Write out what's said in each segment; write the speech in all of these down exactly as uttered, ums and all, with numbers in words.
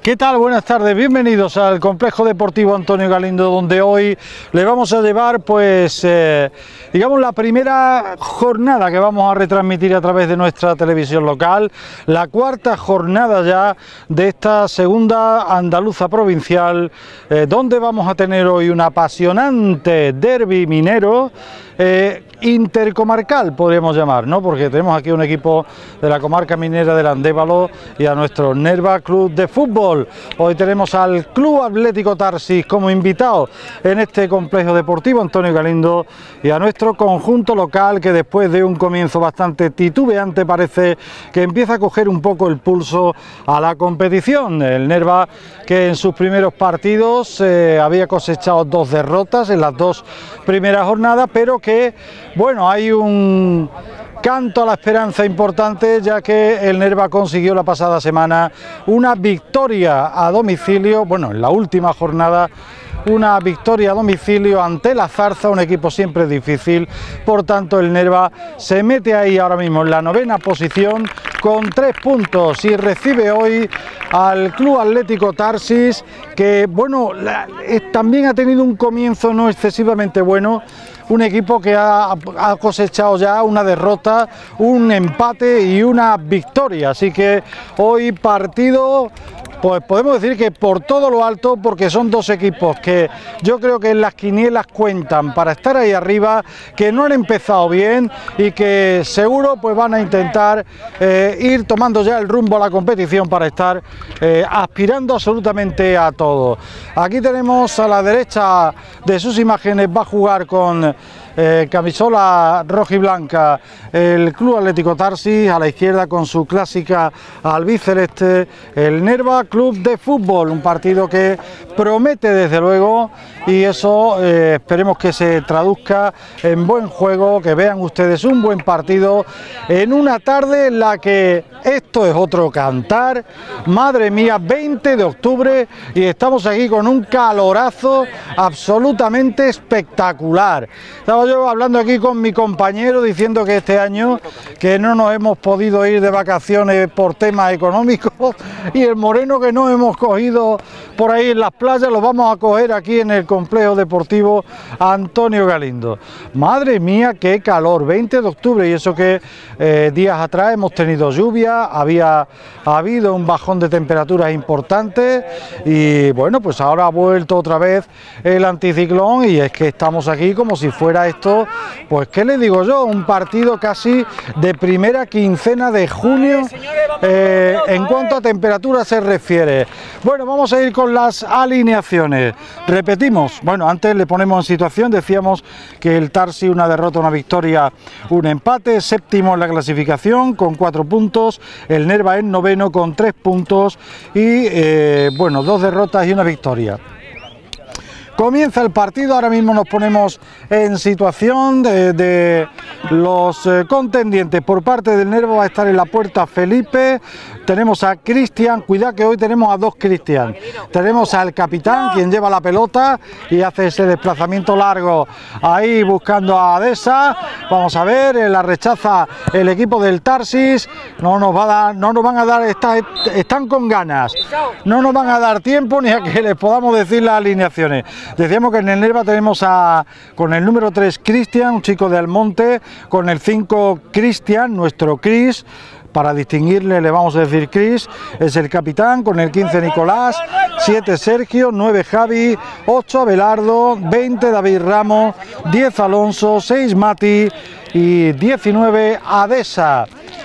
¿Qué tal? Buenas tardes, bienvenidos al Complejo Deportivo Antonio Galindo, donde hoy le vamos a llevar, pues, eh, digamos, la primera jornada que vamos a retransmitir a través de nuestra televisión local, la cuarta jornada ya de esta segunda andaluza provincial, eh, donde vamos a tener hoy un apasionante derbi minero, eh, intercomarcal podríamos llamar, ¿no? Porque tenemos aquí un equipo de la comarca minera del Andévalo y a nuestro Nerva Club de Fútbol. Hoy tenemos al Club Atlético Tarsis como invitado en este complejo deportivo Antonio Galindo y a nuestro conjunto local, que después de un comienzo bastante titubeante parece que empieza a coger un poco el pulso a la competición. El Nerva, que en sus primeros partidos eh, había cosechado dos derrotas en las dos primeras jornadas, pero que, bueno, hay un canto a la esperanza importante, ya que el Nerva consiguió la pasada semana una victoria a domicilio, bueno, en la última jornada, una victoria a domicilio ante la Zarza, un equipo siempre difícil. Por tanto, el Nerva se mete ahí ahora mismo en la novena posición con tres puntos y recibe hoy al Club Atlético Tarsis, que, bueno, la, eh, también ha tenido un comienzo no excesivamente bueno. Un equipo que ha, ha cosechado ya una derrota, un empate y una victoria. Así que hoy partido, pues podemos decir que por todo lo alto, porque son dos equipos que yo creo que en las quinielas cuentan para estar ahí arriba, que no han empezado bien y que seguro pues van a intentar eh, ir tomando ya el rumbo a la competición para estar eh, aspirando absolutamente a todo. Aquí tenemos a la derecha de sus imágenes, va a jugar con Eh, camisola roja y blanca el Club Atlético Tarsis, a la izquierda con su clásica albiceleste el Nerva Club de Fútbol, un partido que promete desde luego, y eso eh, esperemos que se traduzca en buen juego, que vean ustedes un buen partido en una tarde en la que esto es otro cantar. Madre mía, veinte de octubre y estamos aquí con un calorazo absolutamente espectacular. Estaba yo hablando aquí con mi compañero diciendo que este año que no nos hemos podido ir de vacaciones por temas económicos, y el moreno que no hemos cogido por ahí en las playas lo vamos a coger aquí en el complejo deportivo Antonio Galindo. Madre mía, qué calor, veinte de octubre, y eso que eh, días atrás hemos tenido lluvia, había ha habido un bajón de temperaturas importante y bueno, pues ahora ha vuelto otra vez el anticiclón y es que estamos aquí como si fuera esto, pues qué le digo yo, un partido casi de primera quincena de junio eh, en cuanto a temperatura se refiere. Bueno, vamos a ir con las alineaciones. Repetimos, bueno, antes le ponemos en situación, decíamos que el Tarsis una derrota, una victoria, un empate, séptimo en la clasificación con cuatro puntos, el Nerva en noveno con tres puntos y eh, bueno, dos derrotas y una victoria. Comienza el partido, ahora mismo nos ponemos en situación de, de los eh, contendientes. Por parte del Nerva va a estar en la puerta Felipe, tenemos a Cristian, cuidado que hoy tenemos a dos Cristian, tenemos al capitán, quien lleva la pelota y hace ese desplazamiento largo ahí buscando a Adesa. Vamos a ver, eh, la rechaza el equipo del Tarsis, no nos va a dar, no nos van a dar, está, están con ganas, no nos van a dar tiempo ni a que les podamos decir las alineaciones. Decíamos que en el Nerva tenemos a con el número tres Cristian, un chico de Almonte, con el cinco Cristian, nuestro Cris, para distinguirle le vamos a decir Cris, es el capitán, con el quince Nicolás, siete Sergio, nueve Javi, ocho Abelardo, veinte David Ramos, diez Alonso, seis Mati y diecinueve Adesa.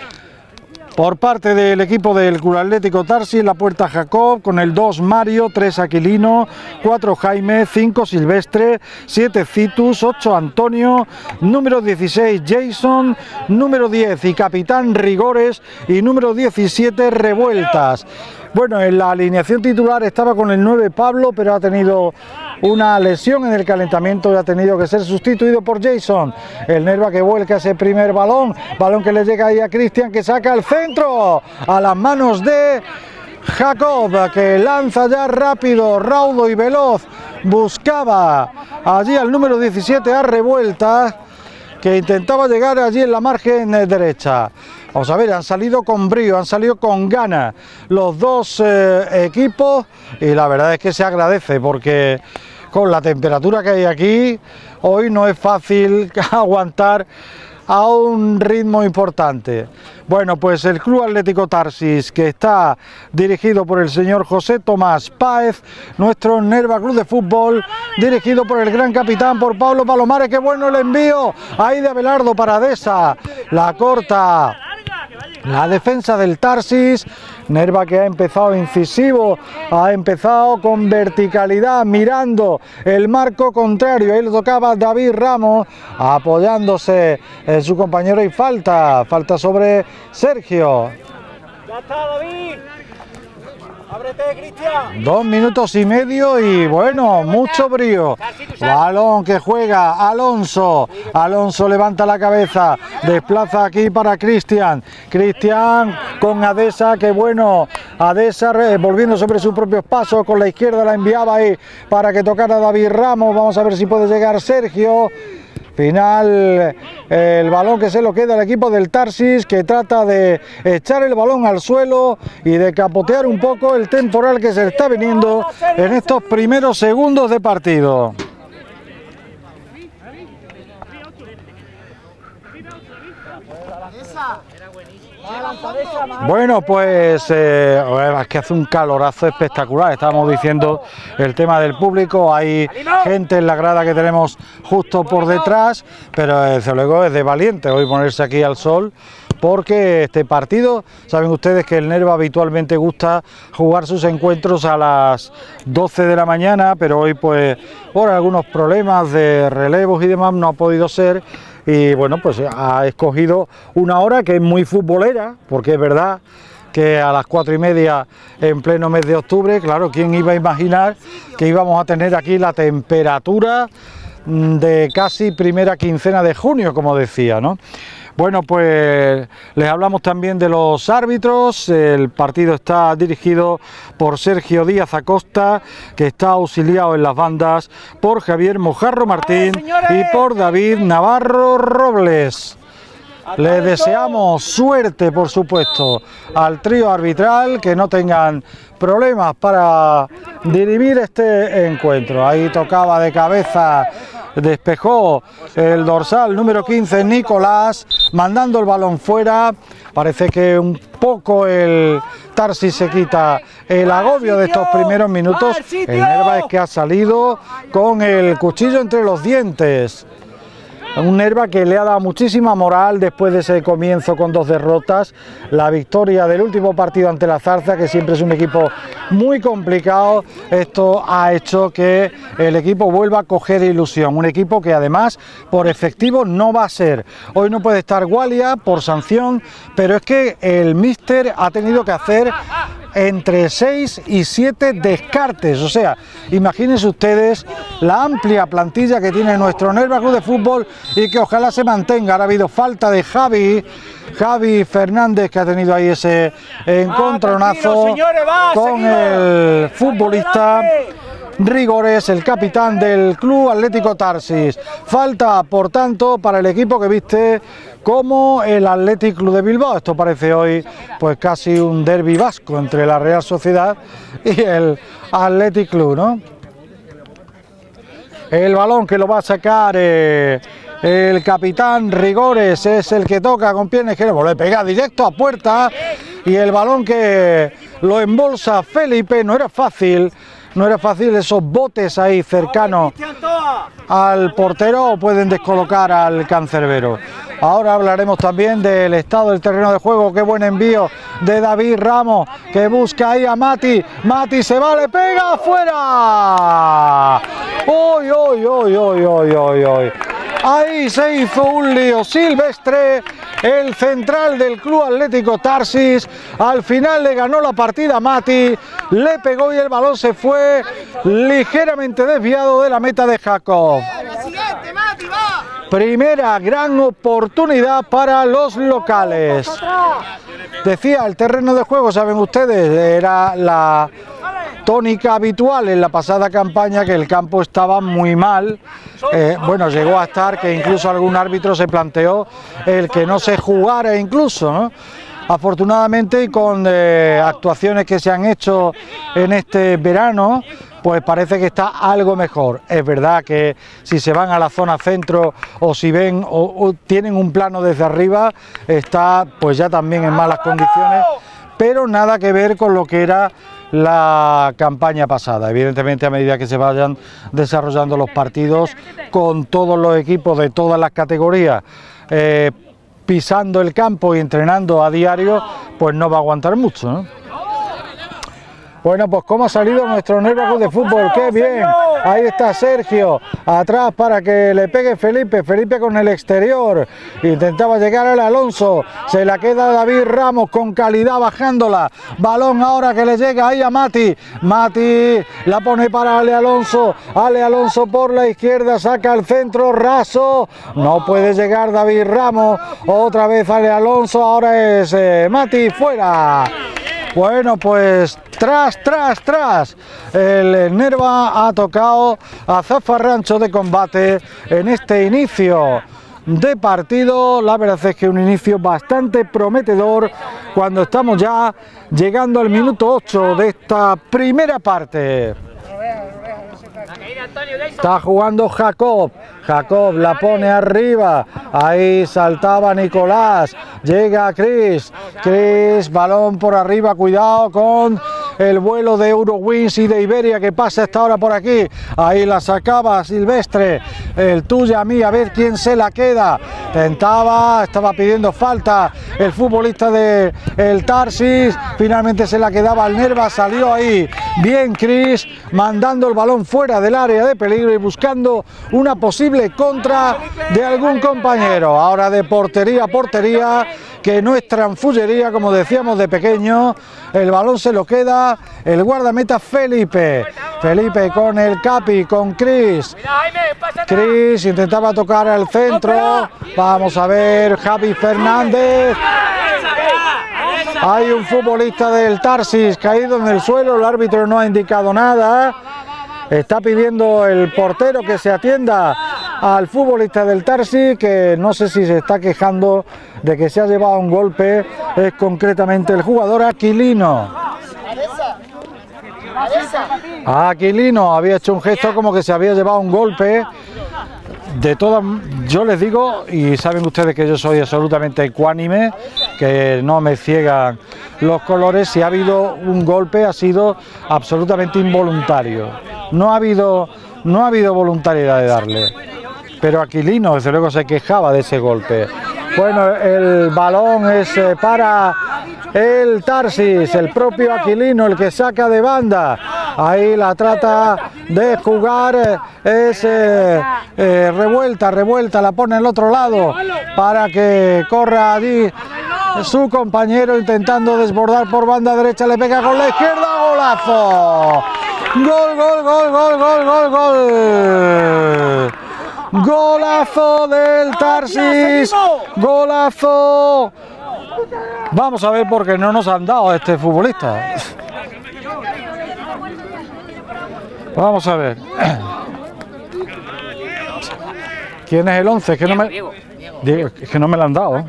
Por parte del equipo del Club Atlético Tarsis, la puerta Jacob, con el dos Mario, tres Aquilino, cuatro Jaime, cinco Silvestre, siete Citus, ocho Antonio, número dieciséis Jason, número diez y capitán Rigores y número diecisiete Revueltas. Bueno, en la alineación titular estaba con el nueve Pablo, pero ha tenido una lesión en el calentamiento y ha tenido que ser sustituido por Jason. El Nerva que vuelca ese primer balón, balón que le llega ahí a Cristian, que saca el centro a las manos de Jacob, que lanza ya rápido, raudo y veloz, buscaba allí al número diecisiete a Revueltas, que intentaba llegar allí en la margen derecha. Vamos a ver, han salido con brío, han salido con ganas los dos eh, equipos y la verdad es que se agradece porque con la temperatura que hay aquí hoy no es fácil aguantar a un ritmo importante. Bueno, pues el Club Atlético Tarsis, que está dirigido por el señor José Tomás Páez, nuestro Nerva Club de Fútbol, dirigido por el gran capitán, por Pablo Palomares. ¡Qué bueno el envío! Ahí de Abelardo para Deza, la corta la defensa del Tarsis. Nerva que ha empezado incisivo, ha empezado con verticalidad, mirando el marco contrario. Ahí le tocaba David Ramos, apoyándose en su compañero y falta, falta sobre Sergio. Ya está, David. Ábrete, Cristian. Dos minutos y medio y bueno, mucho brío. Balón que juega Alonso. Alonso levanta la cabeza, desplaza aquí para Cristian. Cristian con Adesa, que bueno. Adesa volviendo sobre sus propios pasos, con la izquierda la enviaba ahí para que tocara David Ramos. Vamos a ver si puede llegar Sergio. Final, el balón que se lo queda al equipo del Tarsis, que trata de echar el balón al suelo y de capotear un poco el temporal que se está viniendo en estos primeros segundos de partido. Bueno, pues eh, es que hace un calorazo espectacular. Estábamos diciendo el tema del público, hay gente en la grada que tenemos justo por detrás, pero desde luego es de valiente hoy ponerse aquí al sol, porque este partido, saben ustedes que el Nerva habitualmente gusta jugar sus encuentros a las doce de la mañana, pero hoy pues por algunos problemas de relevos y demás no ha podido ser. Y bueno, pues ha escogido una hora que es muy futbolera, porque es verdad que a las cuatro y media en pleno mes de octubre, claro, ¿quién iba a imaginar que íbamos a tener aquí la temperatura de casi primera quincena de junio, como decía, ¿no? Bueno, pues les hablamos también de los árbitros. El partido está dirigido por Sergio Díaz Acosta, que está auxiliado en las bandas por Javier Mojarro Martín y por David Navarro Robles. Les deseamos suerte, por supuesto, al trío arbitral, que no tengan problemas para dirimir este encuentro. Ahí tocaba de cabeza, despejó el dorsal número quince, Nicolás, mandando el balón fuera. Parece que un poco el Tarsis se quita el agobio de estos primeros minutos. El Nerva es que ha salido con el cuchillo entre los dientes. Un Nerva que le ha dado muchísima moral después de ese comienzo con dos derrotas. La victoria del último partido ante la Zarza, que siempre es un equipo muy complicado. Esto ha hecho que el equipo vuelva a coger ilusión. Un equipo que además por efectivo no va a ser. Hoy no puede estar Gualia por sanción, pero es que el míster ha tenido que hacer entre seis y siete descartes. O sea, imagínense ustedes la amplia plantilla que tiene nuestro Nerva Club de Fútbol y que ojalá se mantenga. Ahora ha habido falta de Javi, Javi Fernández, que ha tenido ahí ese encontronazo con el futbolista Rigores, el capitán del Club Atlético Tarsis. Falta, por tanto, para el equipo que viste como el Athletic Club de Bilbao. Esto parece hoy pues casi un derbi vasco entre la Real Sociedad y el Athletic Club, ¿no? El balón que lo va a sacar eh, el capitán Rigores, es el que toca con pierna izquierda, le pega directo a puerta, y el balón que lo embolsa Felipe. No era fácil, no era fácil esos botes ahí cercanos al portero, o pueden descolocar al cancerbero. Ahora hablaremos también del estado del terreno de juego. Qué buen envío de David Ramos, que busca ahí a Mati. Mati se va, le pega afuera. ¡Uy, uy, uy, uy, uy, uy, uy! Ahí se hizo un lío Silvestre, el central del Club Atlético Tarsis. Al final le ganó la partida a Mati, le pegó y el balón se fue ligeramente desviado de la meta de Jacob. Primera gran oportunidad para los locales. Decía, el terreno de juego, saben ustedes, era la tónica habitual en la pasada campaña, que el campo estaba muy mal. Eh, bueno, llegó a estar que incluso algún árbitro se planteó el que no se jugara incluso, ¿no? Afortunadamente, y con eh, actuaciones que se han hecho en este verano, pues parece que está algo mejor. Es verdad que si se van a la zona centro o si ven o, o tienen un plano desde arriba, está pues ya también en malas condiciones, pero nada que ver con lo que era la campaña pasada. Evidentemente, a medida que se vayan desarrollando los partidos con todos los equipos de todas las categorías eh, pisando el campo y entrenando a diario, pues no va a aguantar mucho, ¿no? Bueno, pues cómo ha salido nuestro Nerva Club de Fútbol, qué bien, ahí está Sergio, atrás para que le pegue Felipe, Felipe con el exterior, intentaba llegar al Alonso, se la queda David Ramos con calidad bajándola, balón ahora que le llega ahí a Mati, Mati la pone para Ale Alonso, Ale Alonso por la izquierda, saca al centro, raso, no puede llegar David Ramos, otra vez Ale Alonso, ahora es eh, Mati, fuera. Bueno, pues tras, tras, tras, el Nerva ha tocado a zafarrancho de combate en este inicio de partido. La verdad es que un inicio bastante prometedor cuando estamos ya llegando al minuto ocho de esta primera parte. Está jugando Jacob, Jacob la pone arriba, ahí saltaba Nicolás, llega Chris, Chris, balón por arriba, cuidado con el vuelo de Eurowings y de Iberia que pasa esta hora por aquí, ahí la sacaba Silvestre, el tuya a mí, a ver quién se la queda, tentaba, estaba pidiendo falta el futbolista de el Tarsis, finalmente se la quedaba al Nerva, salió ahí, bien Chris, mandando el balón fuera del área de peligro y buscando una posible contra de algún compañero, ahora de portería a portería, que no es transfullería como decíamos de pequeño, el balón se lo queda el guardameta Felipe, Felipe con el Capi, con Chris, Chris intentaba tocar al centro, vamos a ver Javi Fernández, hay un futbolista del Tarsis caído en el suelo, el árbitro no ha indicado nada, está pidiendo el portero que se atienda al futbolista del Tarsis, que no sé si se está quejando de que se ha llevado un golpe, es concretamente el jugador Aquilino. Aquilino había hecho un gesto como que se había llevado un golpe. De todas, yo les digo, y saben ustedes que yo soy absolutamente ecuánime, que no me ciegan los colores, si ha habido un golpe ha sido absolutamente involuntario, no ha habido, no ha habido voluntariedad de darle, pero Aquilino desde luego se quejaba de ese golpe. Bueno, el balón es para el Tarsis, el propio Aquilino, el que saca de banda, ahí la trata de jugar, es eh, eh, revuelta, revuelta, la pone al otro lado para que corra allí su compañero intentando desbordar por banda derecha, le pega con la izquierda, golazo, gol, gol, gol, gol, gol, gol, gol. Golazo del Tarsis, golazo. Vamos a ver por qué no nos han dado a este futbolista. Vamos a ver. ¿Quién es el once? Es que no me, Diego, es que no me lo han dado.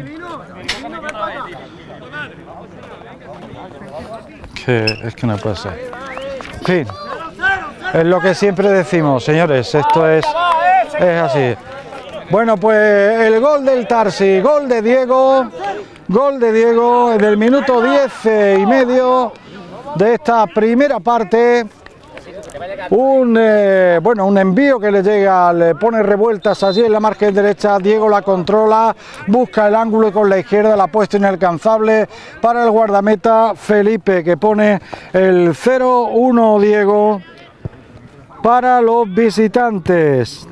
Que, es que no puede ser. En fin, es lo que siempre decimos, señores, esto es... Es así. Bueno, pues el gol del Tarsis, gol de Diego, gol de Diego en el minuto diez y medio de esta primera parte. Un eh, bueno, un envío que le llega, le pone revueltas allí en la margen derecha, Diego la controla, busca el ángulo y con la izquierda la ha puesto inalcanzable para el guardameta Felipe, que pone el cero uno Diego para los visitantes.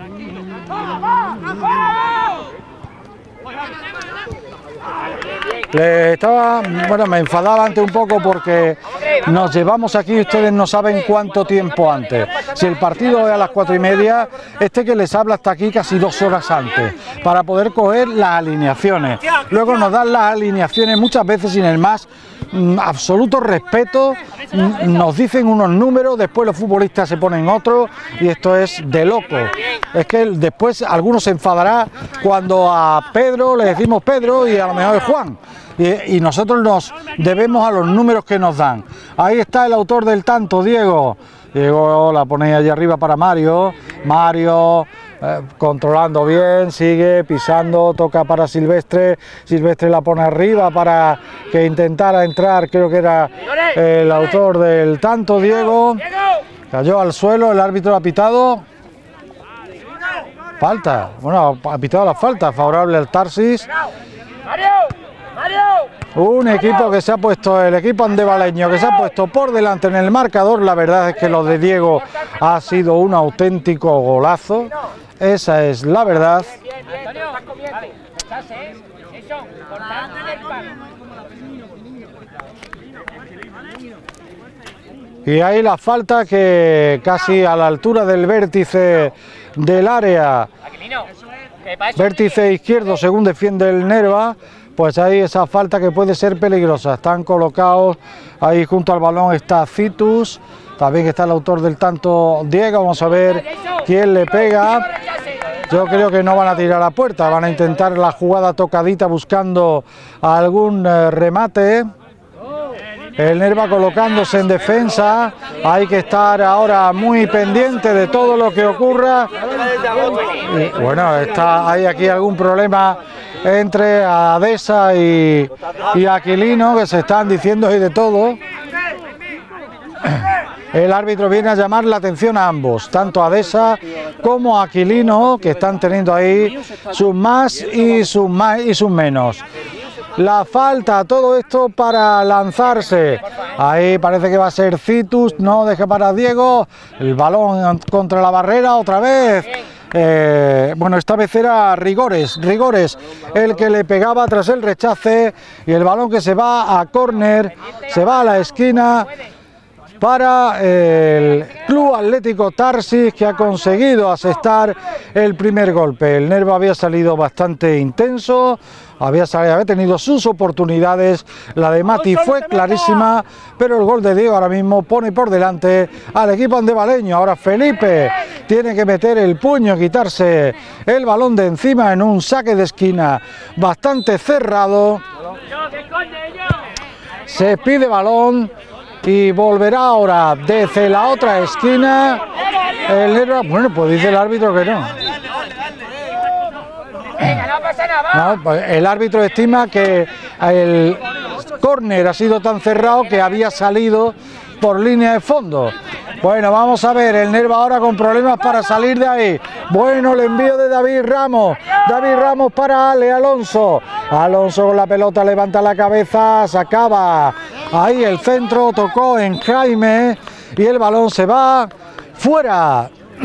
Le estaba, bueno, me enfadaba antes un poco porque nos llevamos aquí, ustedes no saben cuánto tiempo antes. Si el partido es a las cuatro y media, este que les habla está aquí casi dos horas antes, para poder coger las alineaciones. Luego nos dan las alineaciones muchas veces sin el más mm, absoluto respeto, mm, nos dicen unos números, después los futbolistas se ponen otros y esto es de loco. Es que después algunos se enfadará cuando a Pedro le decimos Pedro y a lo mejor es Juan. Y, y nosotros nos debemos a los números que nos dan. Ahí está el autor del tanto, Diego. Diego la pone allá arriba para Mario. Mario eh, controlando bien, sigue pisando, toca para Silvestre. Silvestre la pone arriba para que intentara entrar, creo que era el autor del tanto, Diego. Cayó al suelo, el árbitro ha pitado. Falta, bueno, ha pitado la falta, favorable al Tarsis. Un equipo que se ha puesto, el equipo andevaleño que se ha puesto por delante en el marcador. La verdad es que lo de Diego ha sido un auténtico golazo, esa es la verdad. Y ahí la falta que casi a la altura del vértice del área, vértice izquierdo según defiende el Nerva. Pues ahí esa falta que puede ser peligrosa. Están colocados ahí junto al balón, está Citus, también está el autor del tanto, Diego. Vamos a ver quién le pega. Yo creo que no van a tirar a puerta, van a intentar la jugada tocadita buscando algún eh, remate. El Nerva colocándose en defensa, hay que estar ahora muy pendiente de todo lo que ocurra. Y, bueno, está, hay aquí algún problema entre Adesa y, y Aquilino, que se están diciendo ahí de todo. El árbitro viene a llamar la atención a ambos, tanto a Adesa como a Aquilino, que están teniendo ahí sus más y sus más y sus menos. La falta, todo esto para lanzarse. Ahí parece que va a ser Citus, no deja para Diego. El balón contra la barrera otra vez. Eh, bueno, esta vez era Rigores, Rigores el que le pegaba tras el rechace y el balón que se va a córner, se va a la esquina para el Club Atlético Tarsis, que ha conseguido asestar el primer golpe. El Nerva había salido bastante intenso, había, salido, había tenido sus oportunidades, la de Mati fue clarísima, pero el gol de Diego ahora mismo pone por delante al equipo andevaleño. Ahora Felipe tiene que meter el puño, quitarse el balón de encima en un saque de esquina bastante cerrado. Se pide balón y volverá ahora desde la otra esquina el Nerva. Bueno, pues dice el árbitro que no. No, el árbitro estima que el córner ha sido tan cerrado que había salido por línea de fondo. Bueno, vamos a ver, el Nerva ahora con problemas para salir de ahí. Bueno, el envío de David Ramos. David Ramos para Ale Alonso. Alonso con la pelota levanta la cabeza, sacaba ahí el centro, tocó en Jaime y el balón se va fuera.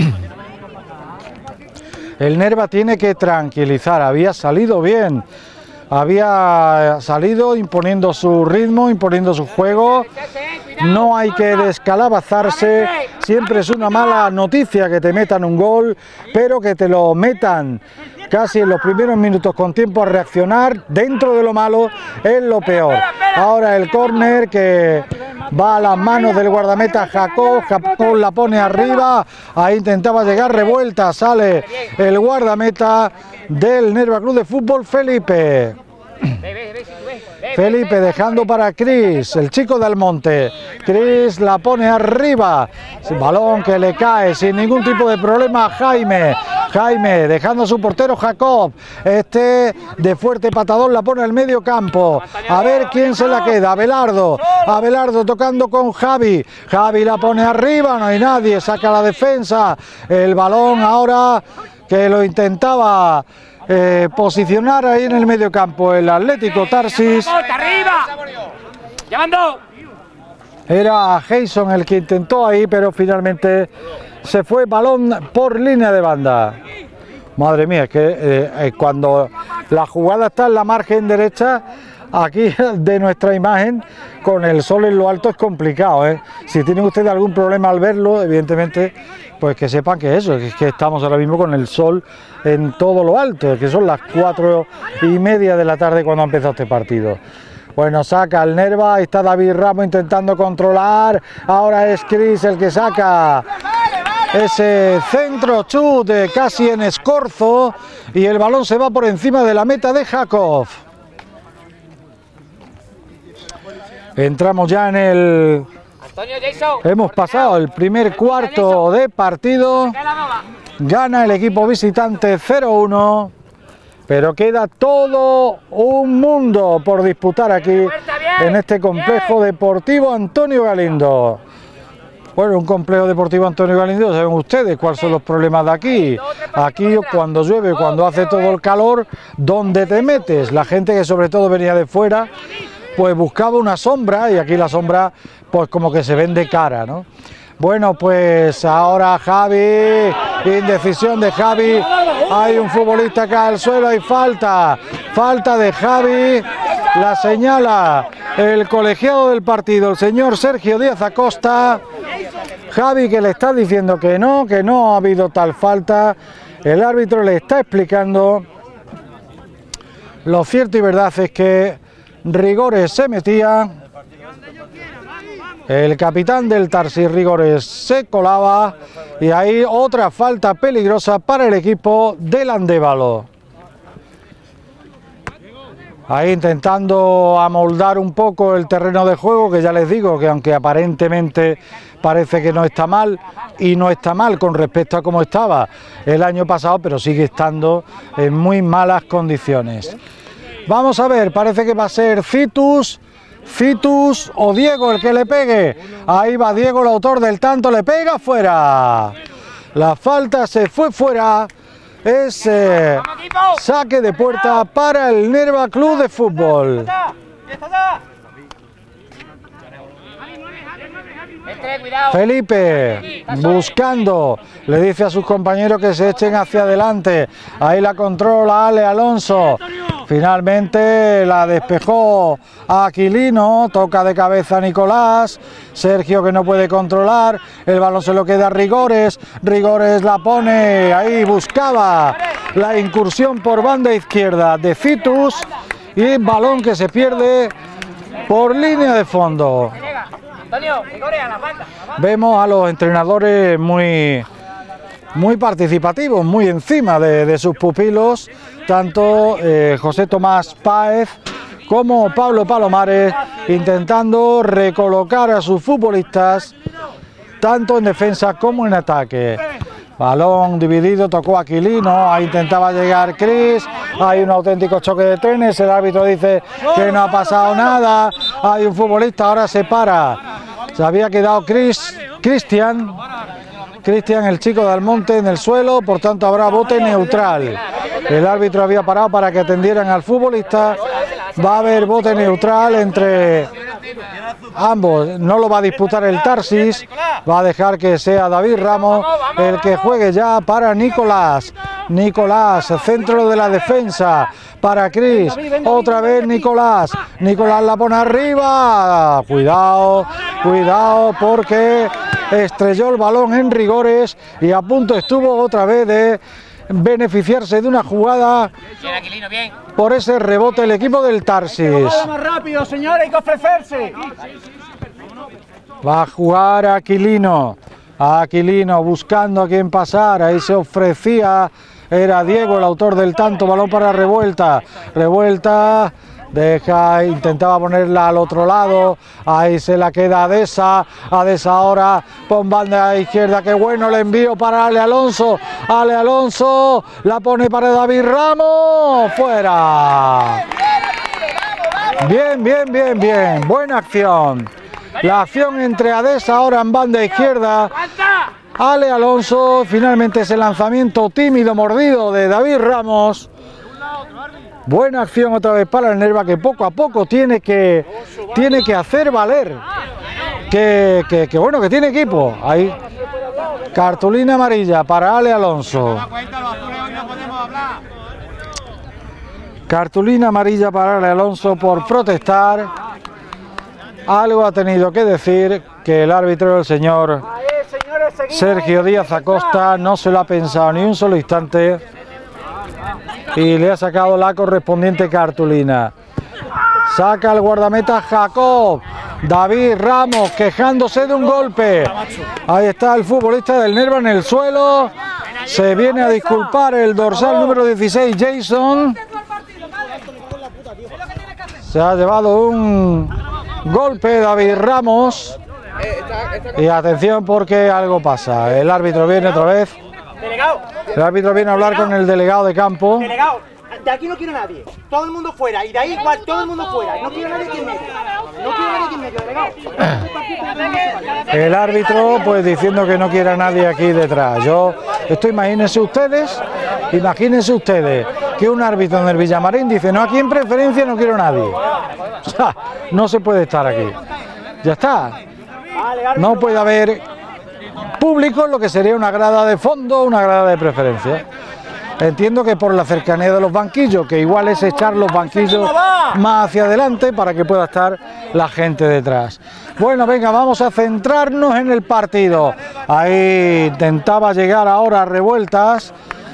El Nerva tiene que tranquilizar, había salido bien. Había salido imponiendo su ritmo, imponiendo su juego. No hay que descalabazarse. Siempre es una mala noticia que te metan un gol, pero que te lo metan casi en los primeros minutos con tiempo a reaccionar, dentro de lo malo, es lo peor. Ahora el córner que va a las manos del guardameta Jacob. Jacob la pone arriba, ahí intentaba llegar revuelta, sale el guardameta del Nerva Club de Fútbol, Felipe. Felipe dejando para Cris, el chico del Monte. Cris la pone arriba, el balón que le cae sin ningún tipo de problema a Jaime. Jaime dejando a su portero Jacob, este de fuerte patadón la pone al medio campo. A ver quién se la queda, Abelardo. Abelardo tocando con Javi. Javi la pone arriba, no hay nadie, saca la defensa. El balón ahora que lo intentaba Eh, posicionar ahí en el medio campo el Atlético Tarsis. Era Jason el que intentó ahí, pero finalmente se fue balón por línea de banda. Madre mía, es que eh, eh, cuando la jugada está en la margen derecha aquí de nuestra imagen con el sol en lo alto es complicado, ¿eh? Si tienen ustedes algún problema al verlo, evidentemente, pues que sepan que eso, que es que estamos ahora mismo con el sol en todo lo alto, que son las cuatro y media de la tarde cuando ha empezado este partido. Bueno, saca el Nerva, ahí está David Ramos intentando controlar, ahora es Cris el que saca ese centro chute casi en escorzo y el balón se va por encima de la meta de Jacob. Entramos ya en el... Hemos pasado el primer cuarto de partido, gana el equipo visitante cero uno. Pero queda todo un mundo por disputar aquí en este complejo deportivo Antonio Galindo. Bueno, un complejo deportivo Antonio Galindo, saben ustedes cuáles son los problemas de aquí. Aquí cuando llueve, cuando hace todo el calor, ¿dónde te metes? La gente que sobre todo venía de fuera, pues buscaba una sombra y aquí la sombra pues como que se vende cara, ¿no? Bueno, pues ahora Javi, indecisión de Javi, hay un futbolista que cae al suelo, hay falta, falta de Javi, la señala el colegiado del partido, el señor Sergio Díaz Acosta. Javi que le está diciendo que no, que no ha habido tal falta, el árbitro le está explicando. Lo cierto y verdad es que Rigores se metía. El capitán del Tarsis, Rigores, se colaba y ahí otra falta peligrosa para el equipo del Andévalo. Ahí intentando amoldar un poco el terreno de juego, que ya les digo que aunque aparentemente parece que no está mal, y no está mal con respecto a cómo estaba el año pasado, pero sigue estando en muy malas condiciones. Vamos a ver, parece que va a ser Citus... Citus o Diego el que le pegue. Ahí va Diego, el autor del tanto, le pega fuera. La falta se fue fuera. Es eh, saque de puerta para el Nerva Club de Fútbol. Felipe buscando, le dice a sus compañeros que se echen hacia adelante. Ahí la controla Ale Alonso. Finalmente la despejó a Aquilino, toca de cabeza a Nicolás, Sergio que no puede controlar, el balón se lo queda a Rigores, Rigores la pone, ahí buscaba la incursión por banda izquierda de Citus y balón que se pierde por línea de fondo. Vemos a los entrenadores muy... muy participativos, muy encima de, de sus pupilos, tanto eh, José Tomás Páez como Pablo Palomares, intentando recolocar a sus futbolistas, tanto en defensa como en ataque. Balón dividido, tocó Aquilino, ahí intentaba llegar Cris, hay un auténtico choque de trenes, el árbitro dice que no ha pasado nada, hay un futbolista, ahora se para, se había quedado Cris, Cristian, Cristian, el chico de Almonte, en el suelo, por tanto habrá bote neutral. El árbitro había parado para que atendieran al futbolista. Va a haber bote neutral entre ambos. No lo va a disputar el Tarsis, va a dejar que sea David Ramos el que juegue ya para Nicolás. Nicolás, centro de la defensa para Cris, otra vez Nicolás, Nicolás la pone arriba, cuidado, cuidado porque estrelló el balón en Rigores y a punto estuvo otra vez de beneficiarse de una jugada por ese rebote el equipo del Tarsis. Más rápido, señores, hay que ofrecerse. Va a jugar Aquilino, Aquilino buscando a quien pasar, ahí se ofrecía, era Diego el autor del tanto, balón para Revuelta, Revuelta deja, intentaba ponerla al otro lado, ahí se la queda Adesa, Adesa ahora con banda izquierda, qué bueno el envío para Ale Alonso, Ale Alonso la pone para David Ramos, fuera. Bien, bien, bien, bien, buena acción. La acción entre Adesa ahora en banda izquierda, Ale Alonso, finalmente ese lanzamiento tímido, mordido de David Ramos. Buena acción otra vez para el Nerva, que poco a poco tiene que, tiene que hacer valer. Que, que, que bueno, que tiene equipo. Ahí, cartulina amarilla para Ale Alonso. Cartulina amarilla para Ale Alonso por protestar. Algo ha tenido que decir que el árbitro, el señor Sergio Díaz Acosta, no se lo ha pensado ni un solo instante y le ha sacado la correspondiente cartulina. Saca el guardameta Jacob. David Ramos quejándose de un golpe. Ahí está el futbolista del Nerva en el suelo. Se viene a disculpar el dorsal número dieciséis, Jason. Se ha llevado un golpe David Ramos. Y atención porque algo pasa. El árbitro viene otra vez. El árbitro viene a hablar con el delegado de campo. Delegado, de aquí no quiero nadie. Todo el mundo fuera. Y de ahí igual, todo el mundo fuera. No quiero nadie aquí en medio. No quiero nadie aquí en medio, delegado. El árbitro pues diciendo que no quiere a nadie aquí detrás. Yo, esto imagínense ustedes, imagínense ustedes que un árbitro en el Villamarín dice no, aquí en preferencia no quiero a nadie. O sea, no se puede estar aquí. Ya está. No puede haber público en lo que sería una grada de fondo, una grada de preferencia. Entiendo que por la cercanía de los banquillos, que igual es echar los banquillos más hacia adelante para que pueda estar la gente detrás. Bueno, venga, vamos a centrarnos en el partido. Ahí intentaba llegar ahora a Revueltas.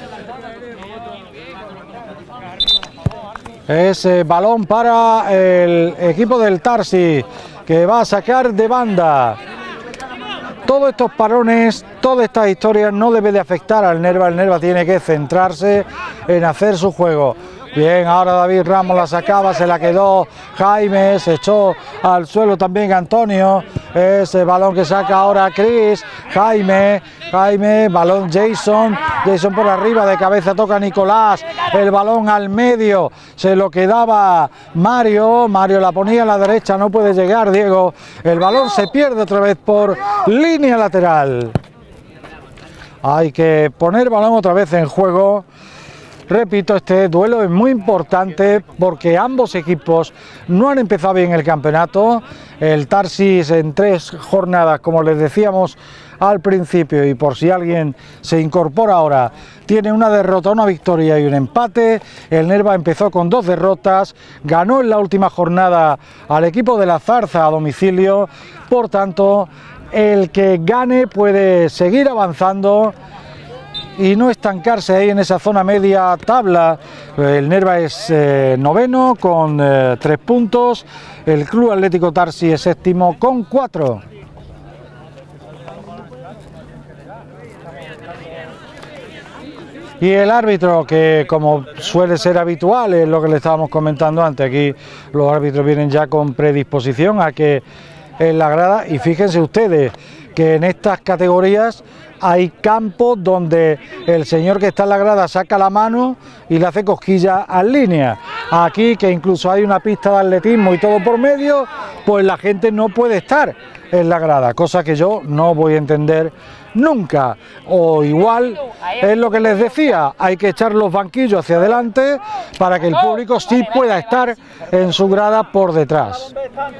Ese balón para el equipo del Tarsi, que va a sacar de banda. Todos estos parones, todas estas historias no debe de afectar al Nerva. El Nerva tiene que centrarse en hacer su juego. Bien, ahora David Ramos la sacaba, se la quedó Jaime, se echó al suelo también Antonio. Ese balón que saca ahora Chris, Jaime, Jaime, balón Jason, Jason por arriba, de cabeza toca Nicolás, el balón al medio, se lo quedaba Mario, Mario la ponía a la derecha, no puede llegar Diego, el balón se pierde otra vez por línea lateral. Hay que poner balón otra vez en juego. Repito, este duelo es muy importante porque ambos equipos no han empezado bien el campeonato. El Tarsis en tres jornadas, como les decíamos al principio, y por si alguien se incorpora ahora, tiene una derrota, una victoria y un empate. El Nerva empezó con dos derrotas, ganó en la última jornada al equipo de la Zarza a domicilio. Por tanto, el que gane puede seguir avanzando y no estancarse ahí en esa zona media tabla. El Nerva es eh, noveno con eh, tres puntos, el Club Atlético Tarsi es séptimo con cuatro. Y el árbitro, que como suele ser habitual, es lo que le estábamos comentando antes, aquí los árbitros vienen ya con predisposición a que en la grada, y fíjense ustedes que en estas categorías hay campos donde el señor que está en la grada saca la mano y le hace cosquillas a línea. Aquí, que incluso hay una pista de atletismo y todo por medio, pues la gente no puede estar en la grada, cosa que yo no voy a entender nunca. O igual es lo que les decía, hay que echar los banquillos hacia adelante para que el público sí pueda estar en su grada por detrás.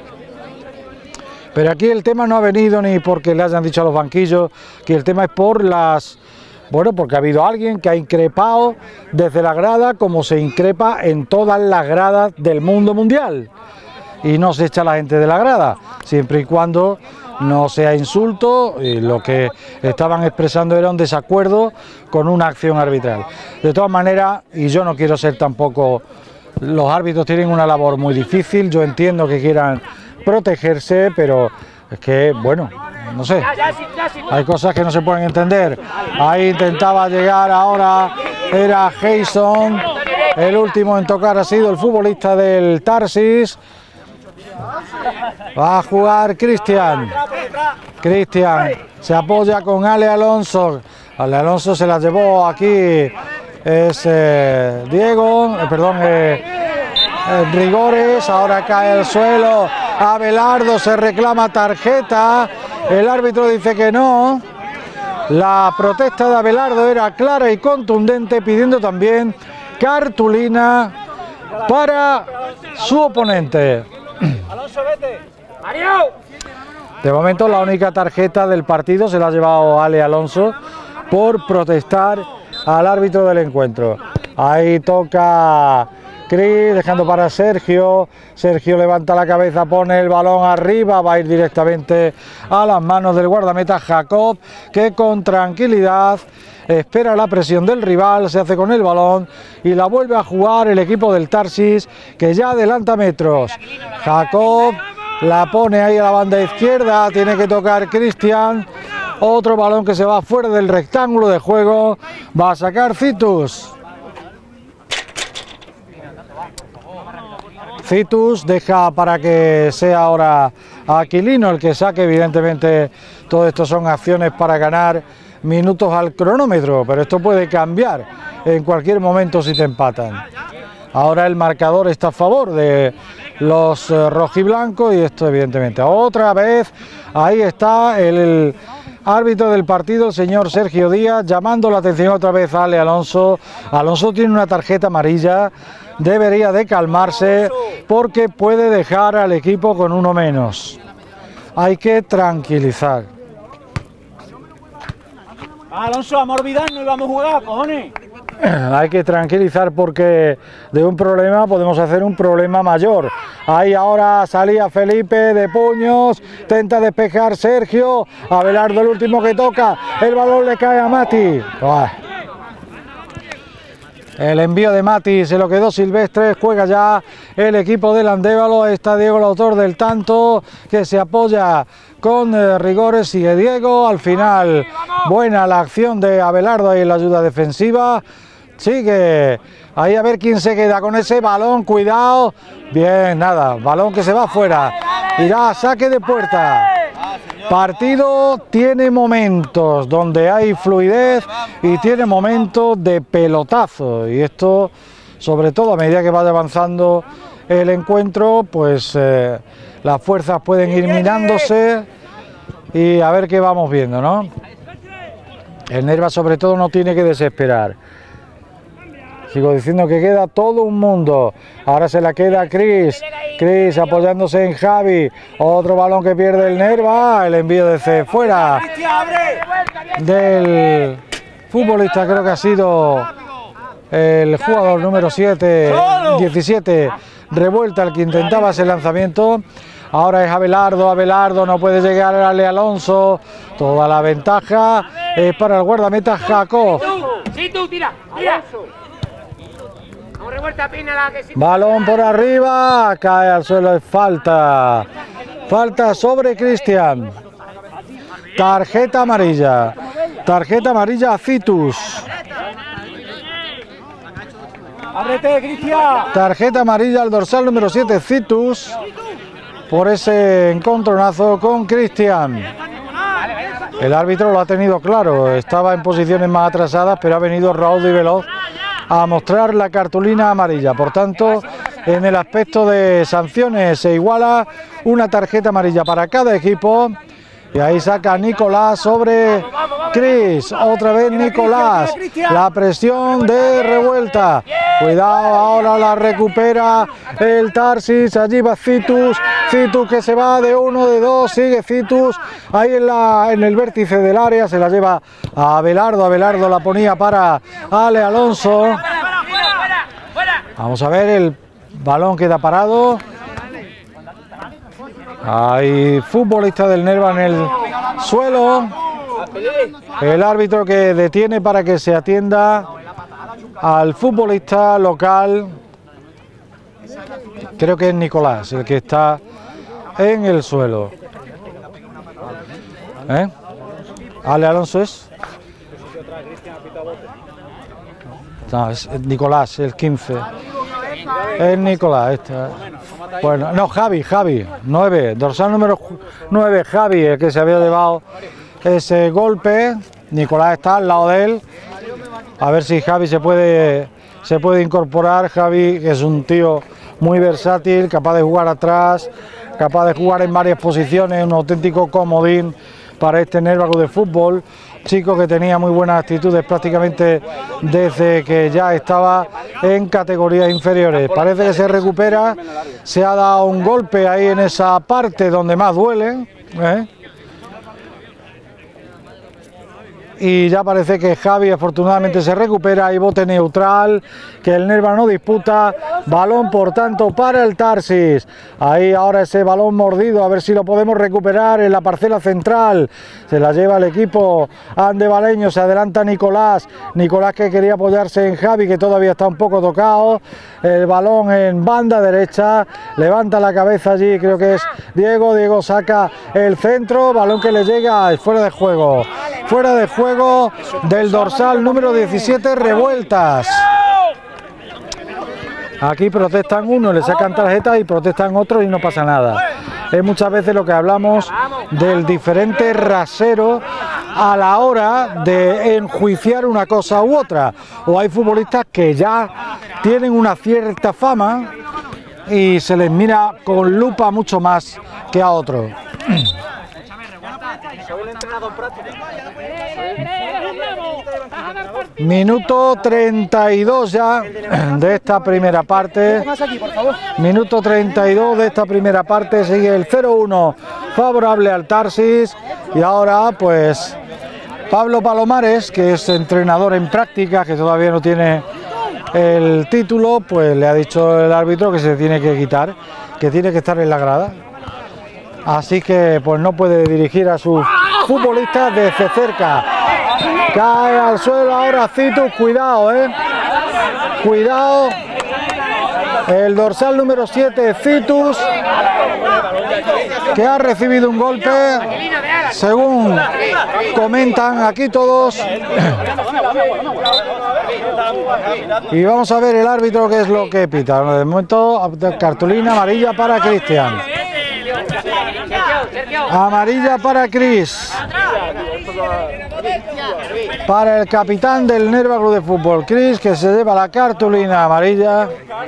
Pero aquí el tema no ha venido ni porque le hayan dicho a los banquillos, que el tema es por las... Bueno, porque ha habido alguien que ha increpado desde la grada, como se increpa en todas las gradas del mundo mundial. Y no se echa a la gente de la grada, siempre y cuando no sea insulto, y lo que estaban expresando era un desacuerdo con una acción arbitral. De todas maneras, y yo no quiero ser tampoco... Los árbitros tienen una labor muy difícil, yo entiendo que quieran protegerse, pero es que, bueno, no sé, hay cosas que no se pueden entender. Ahí intentaba llegar ahora, era Jason, el último en tocar ha sido el futbolista del Tarsis. Va a jugar Cristian, Cristian se apoya con Ale Alonso, Ale Alonso se la llevó aquí, es eh, Diego, eh, perdón, eh, eh, Rigores, ahora cae al suelo, Abelardo, se reclama tarjeta, el árbitro dice que no. La protesta de Abelardo era clara y contundente, pidiendo también cartulina para su oponente. De momento la única tarjeta del partido se la ha llevado Ale Alonso por protestar al árbitro del encuentro. Ahí toca Cris dejando para Sergio. Sergio levanta la cabeza, pone el balón arriba, va a ir directamente a las manos del guardameta Jacob, que con tranquilidad espera la presión del rival, se hace con el balón y la vuelve a jugar el equipo del Tarsis, que ya adelanta metros. Jacob la pone ahí a la banda izquierda, tiene que tocar Cristian. Otro balón que se va fuera del rectángulo de juego, va a sacar Citus. Citus deja para que sea ahora Aquilino el que saque. Evidentemente todo esto son acciones para ganar minutos al cronómetro, pero esto puede cambiar en cualquier momento si te empatan. Ahora el marcador está a favor de los eh, rojiblancos y esto evidentemente otra vez, ahí está el, el árbitro del partido, el señor Sergio Díaz, llamando la atención otra vez a Ale Alonso. Alonso tiene una tarjeta amarilla, debería de calmarse porque puede dejar al equipo con uno menos. Hay que tranquilizar. Alonso, vamos a olvidarnos y vamos a jugar, cojones. Hay que tranquilizar porque de un problema podemos hacer un problema mayor. Ahí ahora salía Felipe de puños, intenta despejar Sergio, Abelardo el último que toca, el balón le cae a Mati. Uah. El envío de Mati se lo quedó Silvestre, juega ya el equipo del Andévalo, está Diego el autor del tanto, que se apoya con eh, rigores, sigue Diego, al final buena la acción de Abelardo ahí en la ayuda defensiva, sigue ahí a ver quién se queda con ese balón, cuidado, bien, nada, balón que se va afuera, irá a saque de puerta. Partido tiene momentos donde hay fluidez y tiene momentos de pelotazo, y esto sobre todo a medida que vaya avanzando el encuentro, pues eh, las fuerzas pueden ir mirándose y a ver qué vamos viendo, ¿no? El Nerva sobre todo no tiene que desesperar. Sigo diciendo que queda todo un mundo. Ahora se la queda Cris. Cris apoyándose en Javi. Otro balón que pierde el Nerva. El envío desde fuera del futbolista, creo que ha sido el jugador número siete, diecisiete, Revuelta, el que intentaba ese lanzamiento. Ahora es Abelardo, Abelardo no puede llegar a Ale Alonso. Toda la ventaja es para el guardameta Jacob. Sí, tú, tira, tira. Balón por arriba, cae al suelo, es falta. Falta sobre Cristian. Tarjeta amarilla. Tarjeta amarilla a Citus. ¡Ábrete, Cristian! Tarjeta amarilla al dorsal número siete, Citus, por ese encontronazo con Cristian. El árbitro lo ha tenido claro, estaba en posiciones más atrasadas, pero ha venido raudo y veloz a mostrar la cartulina amarilla. Por tanto, en el aspecto de sanciones se iguala, una tarjeta amarilla para cada equipo. Y ahí saca Nicolás sobre Cris, otra vez Nicolás, la presión de Revuelta, cuidado, ahora la recupera el Tarsis, allí va Citus, Citus que se va de uno, de dos, sigue Citus, ahí en, la, en el vértice del área, se la lleva a Abelardo, Abelardo la ponía para Ale Alonso, vamos a ver, el balón queda parado. Hay futbolista del Nerva en el suelo. El árbitro que detiene para que se atienda al futbolista local. Creo que es Nicolás el que está en el suelo. ¿Eh? Ale Alonso es. No, es Nicolás, el quince. Es Nicolás, esta. Bueno, no, Javi, Javi, nueve, dorsal número nueve, Javi, el que se había llevado ese golpe. Nicolás está al lado de él. A ver si Javi se puede, se puede incorporar. Javi, que es un tío muy versátil, capaz de jugar atrás, capaz de jugar en varias posiciones, un auténtico comodín para este Nerva Club de Fútbol. Chico que tenía muy buenas actitudes prácticamente desde que ya estaba en categorías inferiores. Parece que se recupera, se ha dado un golpe ahí en esa parte donde más duele, ¿eh? y ya parece que Javi afortunadamente se recupera y bote neutral, que el Nerva no disputa, balón por tanto para el Tarsis. Ahí ahora ese balón mordido, a ver si lo podemos recuperar en la parcela central, se la lleva el equipo andevaleño, se adelanta Nicolás, Nicolás que quería apoyarse en Javi, que todavía está un poco tocado, el balón en banda derecha, levanta la cabeza allí, creo que es Diego, Diego saca el centro, balón que le llega fuera de juego, fuera de juego del dorsal número diecisiete, Revueltas. Aquí protestan uno, le sacan tarjeta y protestan otro y no pasa nada. Es muchas veces lo que hablamos del diferente rasero a la hora de enjuiciar una cosa u otra. O hay futbolistas que ya tienen una cierta fama y se les mira con lupa mucho más que a otros. Minuto treinta y dos ya de esta primera parte. Minuto treinta y dos de esta primera parte. Sigue el cero uno favorable al Tarsis. Y ahora pues Pablo Palomares, que es entrenador en práctica, que todavía no tiene el título, pues le ha dicho el árbitro que se tiene que quitar, que tiene que estar en la grada. Así que pues no puede dirigir a sus futbolistas desde cerca. Cae al suelo ahora Citus, cuidado, eh. Cuidado. El dorsal número siete, Citus, que ha recibido un golpe, según comentan aquí todos. Y vamos a ver el árbitro qué es lo que pita. De momento, cartulina amarilla para Cristian. Amarilla para Cris, para el capitán del Nerva Club de Fútbol, Cris, que se lleva la cartulina amarilla.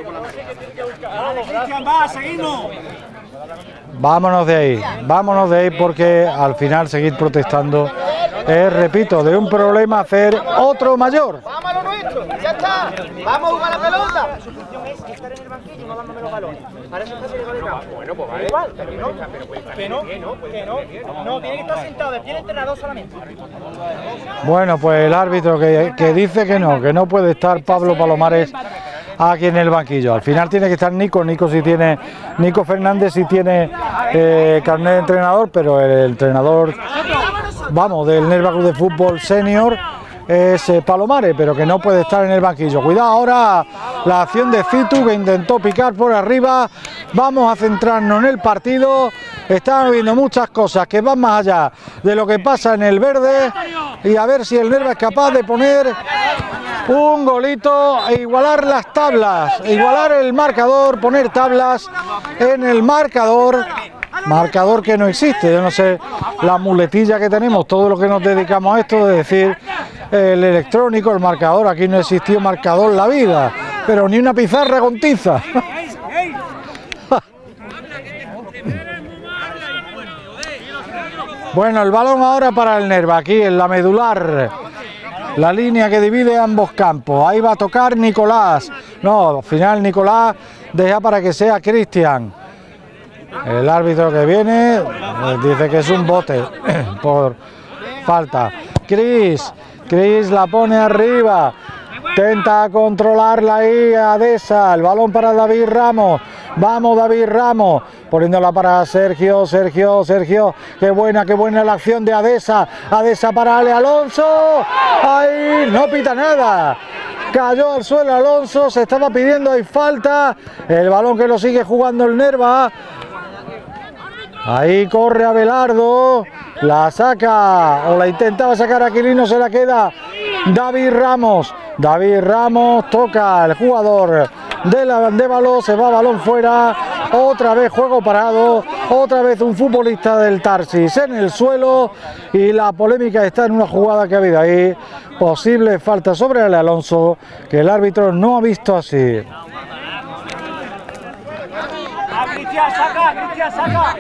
Vámonos de ahí, vámonos de ahí, porque al final seguir protestando es, repito, de un problema hacer otro mayor. Vamos a lo nuestro, ya está, vamos a jugar la pelota. La solución es estar en el banquillo, no dándome los balones. Para eso está saliendo de campo. Bueno, pues vale. Igual, que no, que no, que no, no, tiene que estar sentado, tiene el entrenador solamente. Bueno, pues el árbitro que, que dice que no, que no puede estar Pablo Palomares aquí en el banquillo. Al final tiene que estar Nico, Nico si tiene, Nico Fernández si tiene eh, carnet de entrenador, pero el entrenador, vamos, del Nerva Club de Fútbol Senior es eh, Palomares, pero que no puede estar en el banquillo. Cuidado ahora la acción de Citu, que intentó picar por arriba. Vamos a centrarnos en el partido. Están viendo muchas cosas que van más allá de lo que pasa en el verde, y a ver si el Nerva es capaz de poner un golito e igualar las tablas, igualar el marcador, poner tablas en el marcador. Marcador que no existe, yo no sé la muletilla que tenemos, todo lo que nos dedicamos a esto de decir el electrónico, el marcador. Aquí no existió marcador en la vida, pero ni una pizarra con tiza. Bueno, el balón ahora para el Nerva, aquí en la medular, la línea que divide ambos campos. Ahí va a tocar Nicolás, no, al final Nicolás deja para que sea Cristian. El árbitro que viene dice que es un bote por falta. Cris, Cris la pone arriba, intenta controlarla ahí Adesa, el balón para David Ramos. Vamos David Ramos, poniéndola para Sergio, Sergio, Sergio, qué buena, qué buena la acción de Adesa, Adesa para Ale Alonso, ahí no pita nada. Cayó al suelo Alonso, se estaba pidiendo ahí falta, el balón que lo sigue jugando el Nerva. Ahí corre Abelardo, la saca o la intentaba sacar Aquilino, se la queda David Ramos. David Ramos toca al jugador de la de balón, se va balón fuera, otra vez juego parado, otra vez un futbolista del Tarsis en el suelo, y la polémica está en una jugada que ha habido ahí, posible falta sobre Ale Alonso, que el árbitro no ha visto así. Cristian, saca, Cristian, saca.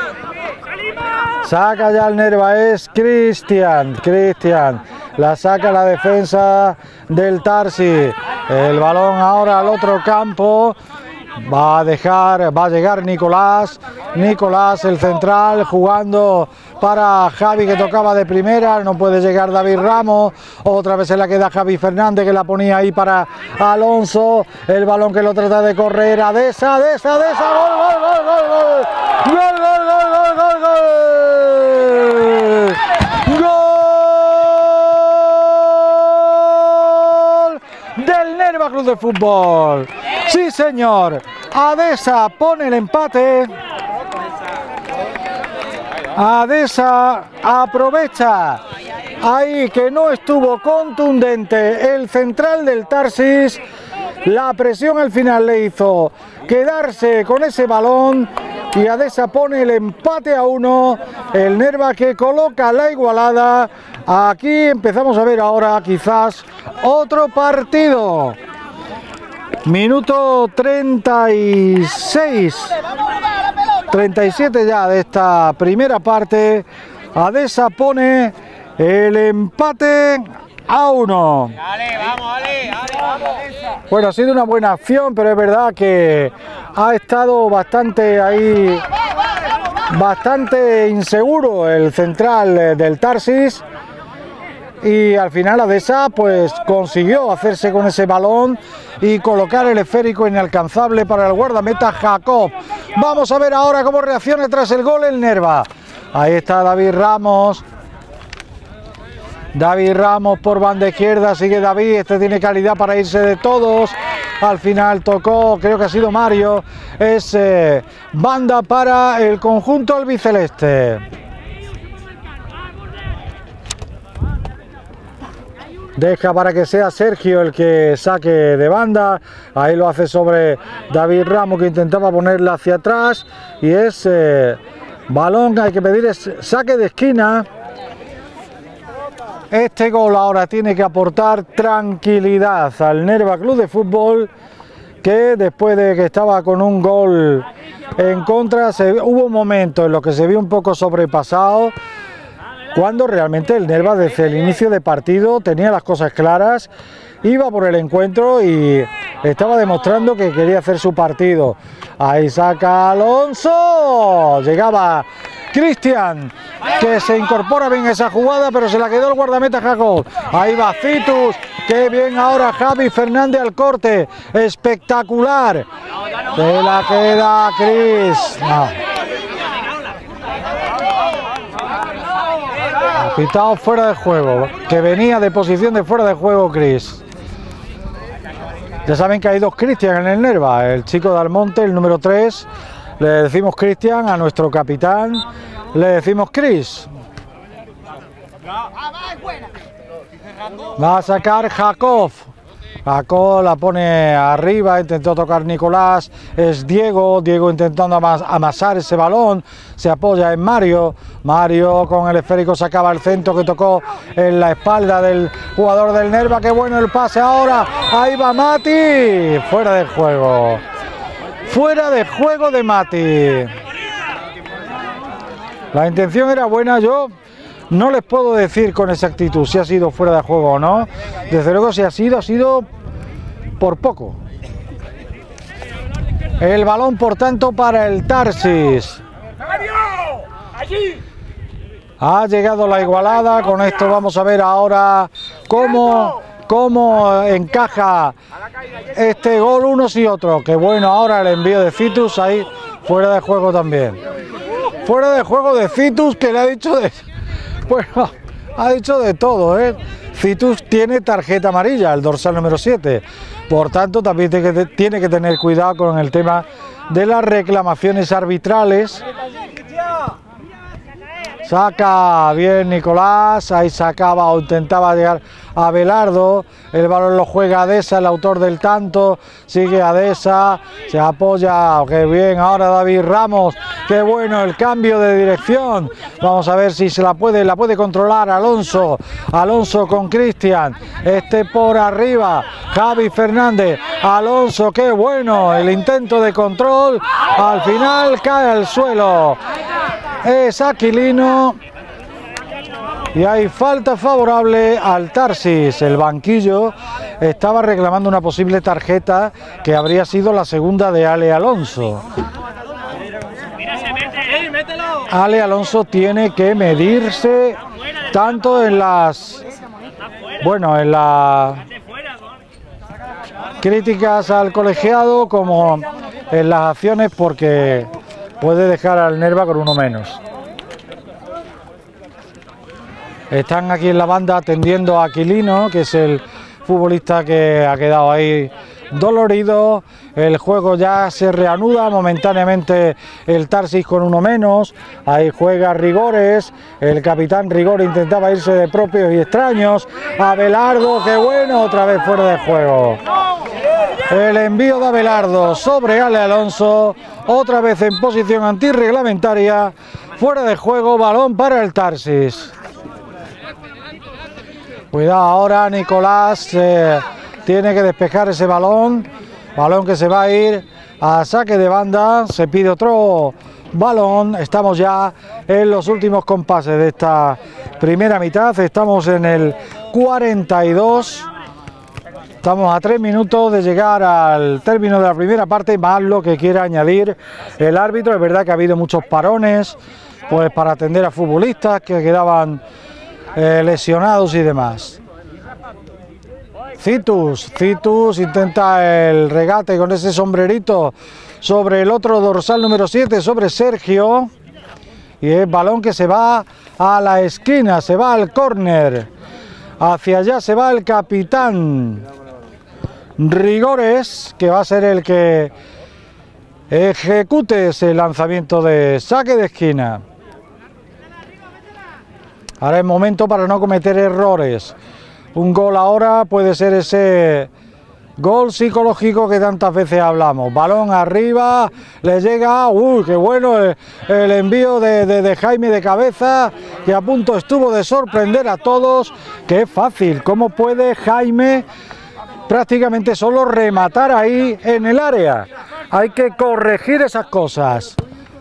Saca ya el Nerva, es Cristian, Cristian, la saca la defensa del Tarsis. El balón ahora al otro campo, Va a dejar, va a llegar Nicolás, Nicolás el central jugando para Javi que tocaba de primera, no puede llegar David Ramos, otra vez se la queda Javi Fernández que la ponía ahí para Alonso, el balón que lo trata de correr, Adesa, Adesa, Adesa, gol, gol, gol, gol, gol, gol, gol, gol, gol, gol, gol del Nerva Club de Fútbol. Sí, señor. Adesa pone el empate. Adesa aprovecha ahí que no estuvo contundente el central del Tarsis. La presión al final le hizo quedarse con ese balón y Adesa pone el empate a uno. El Nerva que coloca la igualada. Aquí empezamos a ver ahora quizás otro partido. Minuto treinta y seis, treinta y siete ya de esta primera parte. Adesa pone el empate a uno. Bueno, ha sido una buena acción, pero es verdad que ha estado bastante ahí, bastante inseguro el central del Tarsis. Y al final Adesa pues consiguió hacerse con ese balón y colocar el esférico inalcanzable para el guardameta Jacob. Vamos a ver ahora cómo reacciona tras el gol el Nerva. Ahí está David Ramos. David Ramos por banda izquierda, sigue David, este tiene calidad para irse de todos. Al final tocó, creo que ha sido Mario. Es eh, banda para el conjunto albiceleste. Deja para que sea Sergio el que saque de banda. Ahí lo hace sobre David Ramos que intentaba ponerla hacia atrás. Y es eh, balón, hay que pedir es saque de esquina. Este gol ahora tiene que aportar tranquilidad al Nerva Club de Fútbol, que después de que estaba con un gol en contra, se, hubo momentos en los que se vio un poco sobrepasado, cuando realmente el Nerva desde el inicio de partido tenía las cosas claras, iba por el encuentro y estaba demostrando que quería hacer su partido. Ahí saca Alonso, llegaba Cristian, que se incorpora bien esa jugada, pero se la quedó el guardameta Jacob. Ahí va Citus, qué bien ahora Javi Fernández al corte, espectacular. Se la queda Cris. No. Ha pitado fuera de juego, que venía de posición de fuera de juego Cris. Ya saben que hay dos Cristian en el Nerva, el chico de Almonte, el número tres, le decimos Cristian, a nuestro capitán le decimos Cris. Va a sacar Jacob. Jacob la pone arriba, intentó tocar Nicolás, es Diego, Diego intentando amas, amasar ese balón, se apoya en Mario, Mario con el esférico sacaba el centro que tocó en la espalda del jugador del Nerva, qué bueno el pase ahora, ahí va Mati, fuera de juego, fuera de juego de Mati. La intención era buena, yo no les puedo decir con exactitud si ha sido fuera de juego o no. Desde luego si ha sido, ha sido por poco. El balón por tanto para el Tarsis. Ha llegado la igualada, con esto vamos a ver ahora cómo, cómo encaja este gol unos y otros. Que bueno, ahora el envío de Citus ahí fuera de juego también. Fuera de juego de Citus, que le ha dicho de... Bueno, ha dicho de todo, ¿eh? Citus tiene tarjeta amarilla, el dorsal número siete. Por tanto, también tiene que, tiene que tener cuidado con el tema de las reclamaciones arbitrales. Saca bien Nicolás, ahí sacaba o intentaba llegar a Belardo, el balón lo juega Adesa, el autor del tanto, sigue Adesa, se apoya, qué bien ahora David Ramos, qué bueno el cambio de dirección, vamos a ver si se la puede, la puede controlar Alonso, Alonso con Cristian, este por arriba, Javi Fernández, Alonso, qué bueno, el intento de control, al final cae al suelo. Es Aquilino. Y hay falta favorable al Tarsis. El banquillo estaba reclamando una posible tarjeta que habría sido la segunda de Ale Alonso. Ale Alonso tiene que medirse tanto en las, bueno, en las críticas al colegiado como en las acciones, porque puede dejar al Nerva con uno menos. Están aquí en la banda atendiendo a Aquilino, que es el futbolista que ha quedado ahí dolorido. El juego ya se reanuda momentáneamente, el Tarsis con uno menos. Ahí juega Rigores, el capitán Rigores intentaba irse de propios y extraños. Abelardo, qué bueno, otra vez fuera de juego. El envío de Abelardo sobre Ale Alonso, otra vez en posición antirreglamentaria, fuera de juego, balón para el Tarsis. Cuidado ahora, Nicolás eh, tiene que despejar ese balón, balón que se va a ir a saque de banda, se pide otro balón. Estamos ya en los últimos compases de esta primera mitad, estamos en el cuarenta y dos, estamos a tres minutos de llegar al término de la primera parte, más lo que quiera añadir el árbitro. Es verdad que ha habido muchos parones, pues para atender a futbolistas que quedaban Eh, lesionados y demás. Citus, Citus intenta el regate con ese sombrerito sobre el otro dorsal número siete, sobre Sergio, y el balón que se va a la esquina, se va al córner, hacia allá se va el capitán Rigores, que va a ser el que ejecute ese lanzamiento de saque de esquina. Ahora es momento para no cometer errores. Un gol ahora puede ser ese gol psicológico que tantas veces hablamos. Balón arriba, le llega, uy, qué bueno el, el envío de, de, de Jaime de cabeza, que a punto estuvo de sorprender a todos. Qué fácil, cómo puede Jaime prácticamente solo rematar ahí en el área. Hay que corregir esas cosas.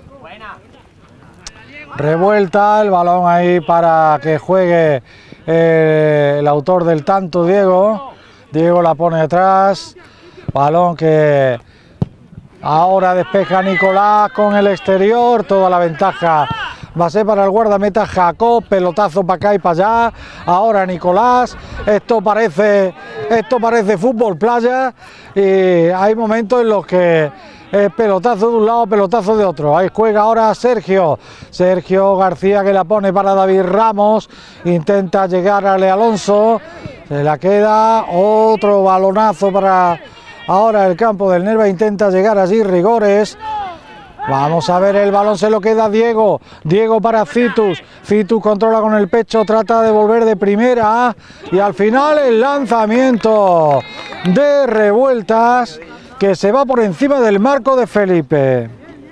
Revuelta, el balón ahí para que juegue eh, el autor del tanto, Diego. Diego la pone atrás. Balón que ahora despeja Nicolás con el exterior. Toda la ventaja va a ser para el guardameta Jacob. Pelotazo para acá y para allá. Ahora Nicolás. Esto parece, esto parece fútbol playa. Y hay momentos en los que Eh, pelotazo de un lado, pelotazo de otro. Ahí juega ahora Sergio. Sergio García, que la pone para David Ramos. Intenta llegar a Ale Alonso. Se la queda. Otro balonazo para ahora el campo del Nerva. Intenta llegar allí Rigores. Vamos a ver, el balón se lo queda Diego. Diego para Citus. Citus controla con el pecho, trata de volver de primera. Y al final el lanzamiento de Revueltas, que se va por encima del marco de Felipe.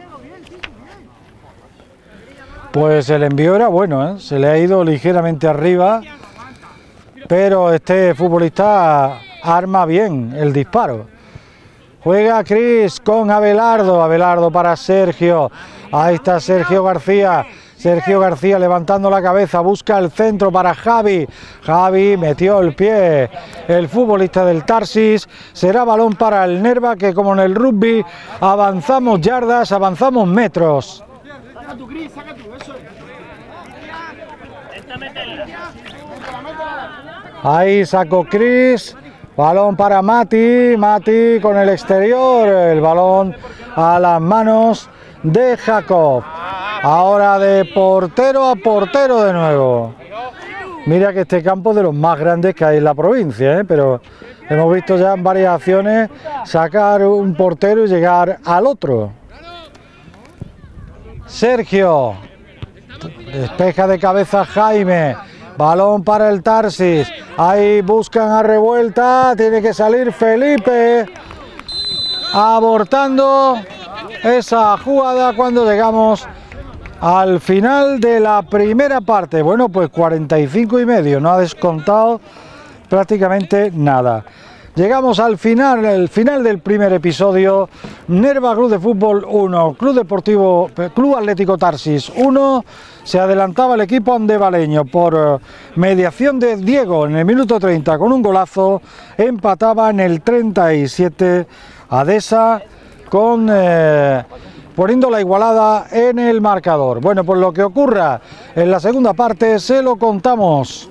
Pues el envío era bueno, ¿eh? Se le ha ido ligeramente arriba, pero este futbolista arma bien el disparo. Juega Cris con Abelardo, Abelardo para Sergio, ahí está Sergio García. Sergio García levantando la cabeza, busca el centro para Javi. Javi metió el pie, el futbolista del Tarsis. Será balón para el Nerva, que como en el rugby avanzamos yardas, avanzamos metros. Ahí sacó Cris. Balón para Mati. Mati con el exterior. El balón a las manos de Jacob. Ahora de portero a portero de nuevo. Mira que este campo es de los más grandes que hay en la provincia, ¿eh? Pero hemos visto ya en varias acciones sacar un portero y llegar al otro. Sergio. Despeja de cabeza Jaime. Balón para el Tarsis. Ahí buscan a Revuelta. Tiene que salir Felipe. Abortando esa jugada cuando llegamos al final de la primera parte. Bueno, pues cuarenta y cinco y medio, no ha descontado prácticamente nada. llegamos al final, el final del primer episodio. Nerva Club de Fútbol uno, Club Deportivo, Club Atlético Tarsis uno. Se adelantaba el equipo andevaleño por mediación de Diego en el minuto treinta con un golazo. Empataba en el treinta y siete Adesa con eh, poniendo la igualada en el marcador. Bueno, pues lo que ocurra en la segunda parte se lo contamos.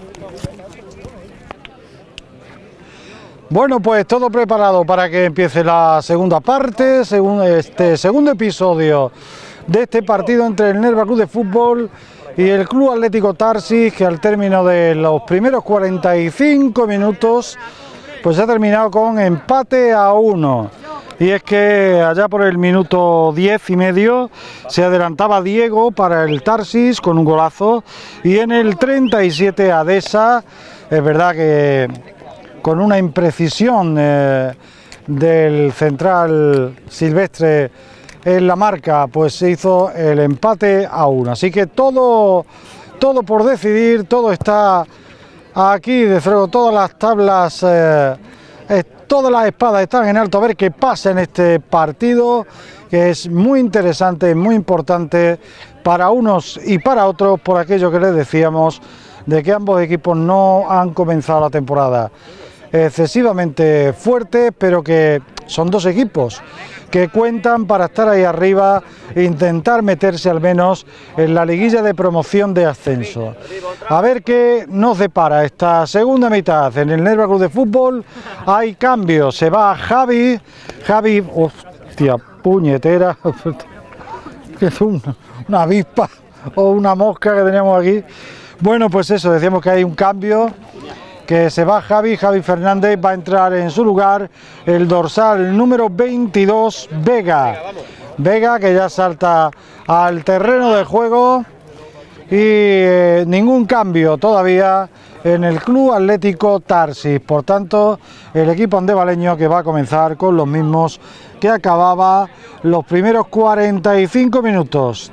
Bueno, pues todo preparado para que empiece la segunda parte, según este segundo episodio de este partido entre el Nerva Club de Fútbol y el Club Atlético Tarsis, que al término de los primeros cuarenta y cinco minutos pues ha terminado con empate a uno. Y es que allá por el minuto diez y medio se adelantaba Diego para el Tarsis con un golazo, y en el treinta y siete Adesa, es verdad que con una imprecisión eh, del central Silvestre en la marca, pues se hizo el empate a uno. Así que todo, todo por decidir, todo está aquí, desde luego todas las tablas, eh, eh, todas las espadas están en alto, a ver qué pasa en este partido, que es muy interesante, muy importante para unos y para otros, por aquello que les decíamos, de que ambos equipos no han comenzado la temporada excesivamente fuerte, pero que son dos equipos que cuentan para estar ahí arriba e intentar meterse al menos en la liguilla de promoción de ascenso. A ver qué nos depara esta segunda mitad en el Nerva Club de Fútbol. Hay cambios, se va Javi, Javi, hostia, puñetera, es un, una avispa o una mosca que teníamos aquí. Bueno, pues eso, decíamos que hay un cambio, que se va Javi, Javi Fernández, va a entrar en su lugar el dorsal número veintidós, Vega. Vega, que ya salta al terreno de juego, y eh, ningún cambio todavía en el Club Atlético Tarsis. Por tanto, el equipo andevaleño que va a comenzar con los mismos que acababa los primeros cuarenta y cinco minutos.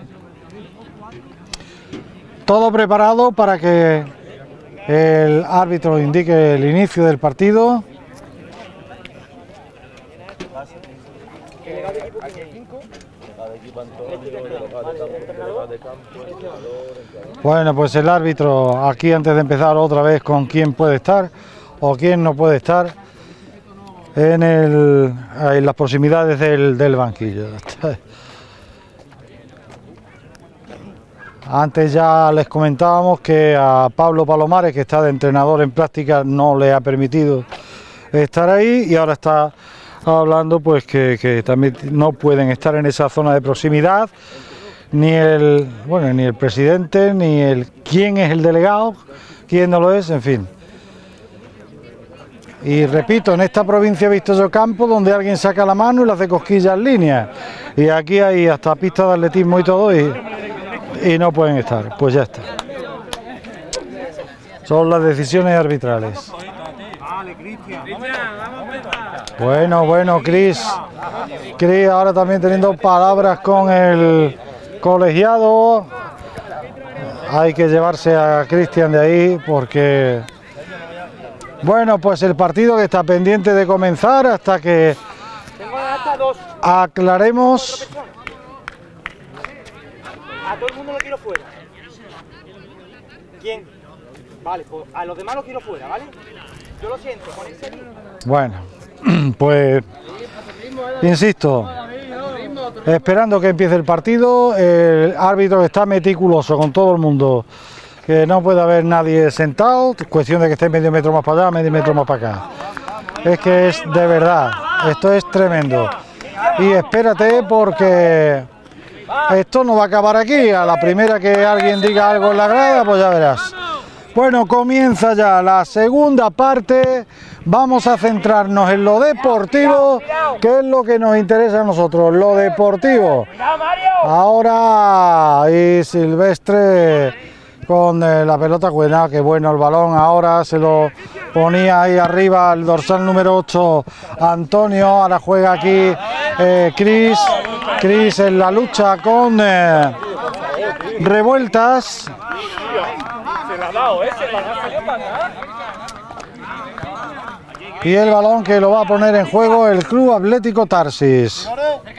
Todo preparado para que el árbitro indique el inicio del partido. Bueno, pues el árbitro aquí, antes de empezar otra vez con quién puede estar o quién no puede estar en, el, en las proximidades del, del banquillo. Antes ya les comentábamos que a Pablo Palomares, que está de entrenador en práctica, no le ha permitido estar ahí, y ahora está hablando pues que, que también no pueden estar en esa zona de proximidad ni el bueno ni el presidente, ni el quién es el delegado, quién no lo es, en fin. Y repito, en esta provincia he visto yo campos donde alguien saca la mano y le hace cosquillas en línea, y aquí hay hasta pistas de atletismo y todo, y y no pueden estar. Pues ya está, son las decisiones arbitrales. Bueno, bueno, Cris Cris ahora también teniendo palabras con el colegiado. Hay que llevarse a Cristian de ahí, porque bueno, pues el partido que está pendiente de comenzar hasta que aclaremos. A todo el mundo lo quiero fuera. ¿Quién? Vale, pues a los demás los quiero fuera, ¿vale? Yo lo siento, con ese... Bueno, pues insisto, esperando que empiece el partido, el árbitro está meticuloso con todo el mundo, que no puede haber nadie sentado, cuestión de que esté medio metro más para allá, medio metro más para acá. Es que es de verdad, esto es tremendo. Y espérate, porque esto no va a acabar aquí. A la primera que alguien diga algo en la grada, pues ya verás. Bueno, comienza ya la segunda parte. Vamos a centrarnos en lo deportivo, que es lo que nos interesa a nosotros, lo deportivo. Ahora, y Silvestre con eh, la pelota, cuidado, que bueno el balón. Ahora se lo ponía ahí arriba el dorsal número ocho, Antonio. Ahora juega aquí eh, Cris. Cris en la lucha con eh, Revueltas. Y el balón que lo va a poner en juego el Club Atlético Tarsis.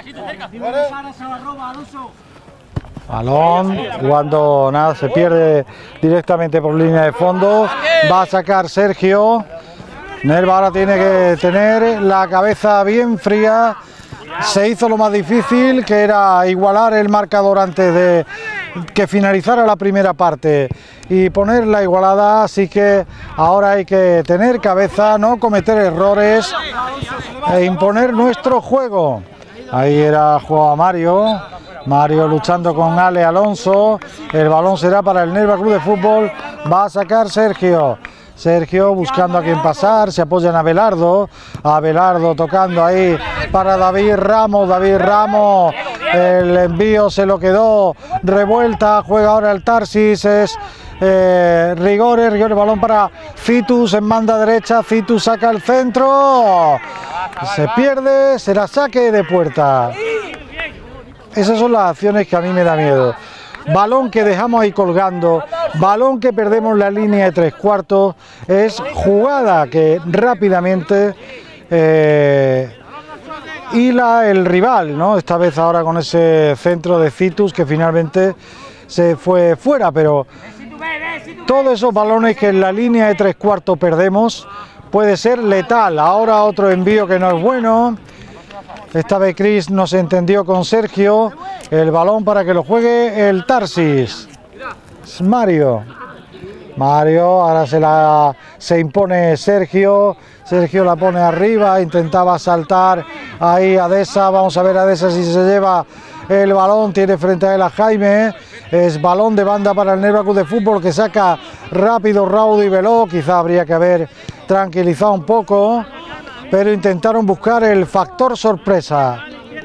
Balón, cuando nada, se pierde directamente por línea de fondo. Va a sacar Sergio. Nerva ahora tiene que tener la cabeza bien fría. Se hizo lo más difícil, que era igualar el marcador antes de que finalizara la primera parte y poner la igualada, así que ahora hay que tener cabeza, no cometer errores e imponer nuestro juego. Ahí era jugado a Mario, Mario luchando con Ale Alonso, el balón será para el Nerva Club de Fútbol, va a sacar Sergio. Sergio buscando a quien pasar, se apoya en Abelardo, Abelardo tocando ahí para David Ramos, David Ramos, el envío se lo quedó, revuelta, juega ahora el Tarsis, es eh, Rigores, Rigores, balón para Citus en banda derecha, Citus saca el centro, se pierde, será saque de puerta. Esas son las acciones que a mí me da miedo. Balón que dejamos ahí colgando, balón que perdemos la línea de tres cuartos, es jugada que rápidamente eh, hila el rival, ¿no? Esta vez ahora con ese centro de Citus que finalmente se fue fuera, pero todos esos balones que en la línea de tres cuartos perdemos puede ser letal. Ahora otro envío que no es bueno. Esta vez Chris no se entendió con Sergio. El balón para que lo juegue el Tarsis. Es Mario. Mario, ahora se la se impone Sergio. Sergio la pone arriba, intentaba saltar ahí a Deza. Vamos a ver a Deza si se lleva el balón. Tiene frente a él a Jaime. Es balón de banda para el Nerva Club de Fútbol que saca rápido, raudo y veloz. Quizá habría que haber tranquilizado un poco, pero intentaron buscar el factor sorpresa.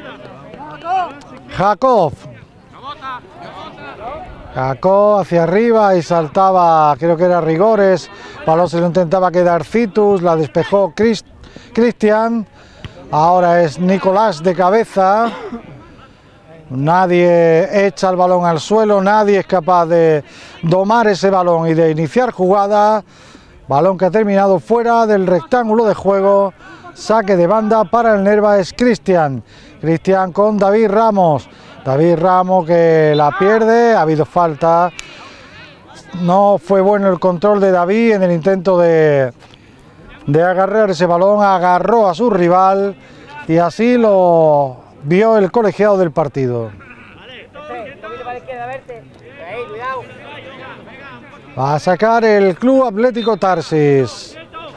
Jacob. Jacob hacia arriba y saltaba, creo que era Rigores. Balón se lo intentaba quedar Citus, la despejó Christ, Cristian. Ahora es Nicolás de cabeza. Nadie echa el balón al suelo, nadie es capaz de domar ese balón y de iniciar jugada. Balón que ha terminado fuera del rectángulo de juego. Saque de banda para el Nerva es Cristian. Cristian con David Ramos. David Ramos que la pierde. Ha habido falta. No fue bueno el control de David en el intento de, de agarrar ese balón. Agarró a su rival y así lo vio el colegiado del partido. Va a sacar el Club Atlético Tarsis.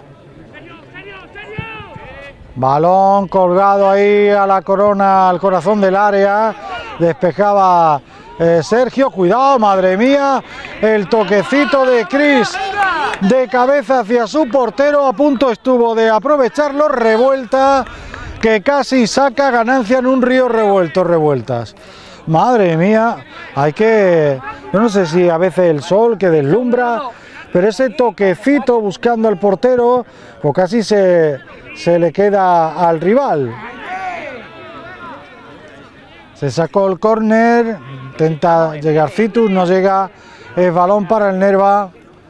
Balón colgado ahí a la corona, al corazón del área. Despejaba eh, Sergio. Cuidado, madre mía. El toquecito de Chris de cabeza hacia su portero. A punto estuvo de aprovecharlo. Revuelta que casi saca ganancia en un río revuelto. Revueltas. Madre mía. Hay que... Yo no sé si a veces el sol que deslumbra, pero ese toquecito buscando al portero, pues casi se, se le queda al rival. Se sacó el córner, intenta llegar Citus, no llega, es balón para el Nerva.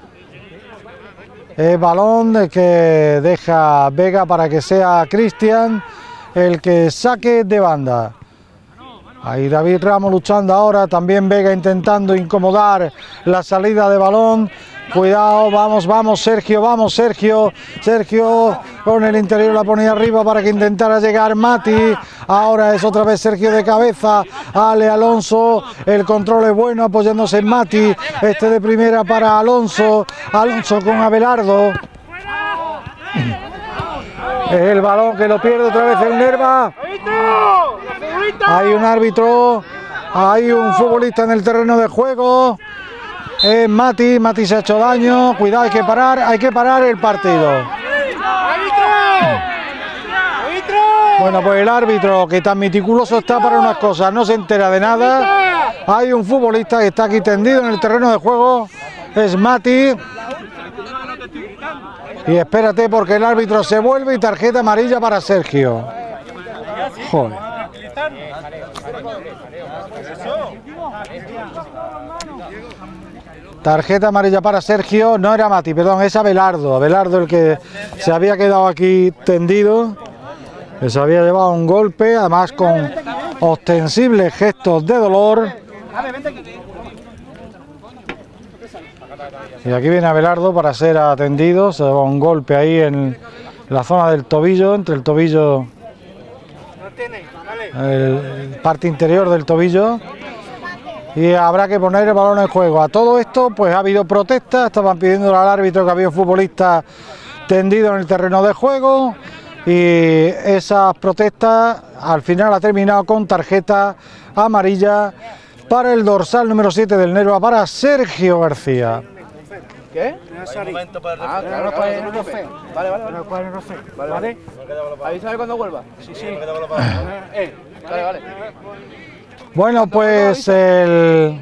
Es balón de que deja Vega para que sea Cristian el que saque de banda. Ahí David Ramos luchando ahora, también Vega intentando incomodar la salida de balón. Cuidado, vamos, vamos Sergio, vamos Sergio. Sergio con el interior la ponía arriba para que intentara llegar Mati. Ahora es otra vez Sergio de cabeza. Ale Alonso, el control es bueno apoyándose en Mati. Este de primera para Alonso. Alonso con Abelardo. El balón que lo pierde otra vez el Nerva. Hay un árbitro, hay un futbolista en el terreno de juego. Es Mati, Mati se ha hecho daño. Cuidado, hay que parar, hay que parar el partido. Bueno, pues el árbitro, que tan meticuloso está para unas cosas, no se entera de nada. Hay un futbolista que está aquí tendido en el terreno de juego. Es Mati. Y espérate porque el árbitro se vuelve y tarjeta amarilla para Sergio. Joder. Tarjeta amarilla para Sergio, no era Mati, perdón, es Abelardo. Abelardo el que se había quedado aquí tendido, que se había llevado un golpe, además con ostensibles gestos de dolor. Y aquí viene Abelardo para ser atendido, se lleva un golpe ahí en la zona del tobillo, entre el tobillo, el parte interior del tobillo. Y habrá que poner el balón en juego. A todo esto, pues ha habido protestas, estaban pidiendo al árbitro que había un futbolista tendido en el terreno de juego, y esas protestas al final ha terminado con tarjeta amarilla para el dorsal número siete del Nerva, para Sergio García. ¿Qué? Ah, claro, vale, vale, vale, vale, vale. Avísame cuando vuelva. Sí, sí. Eh, vale, vale. Bueno, pues el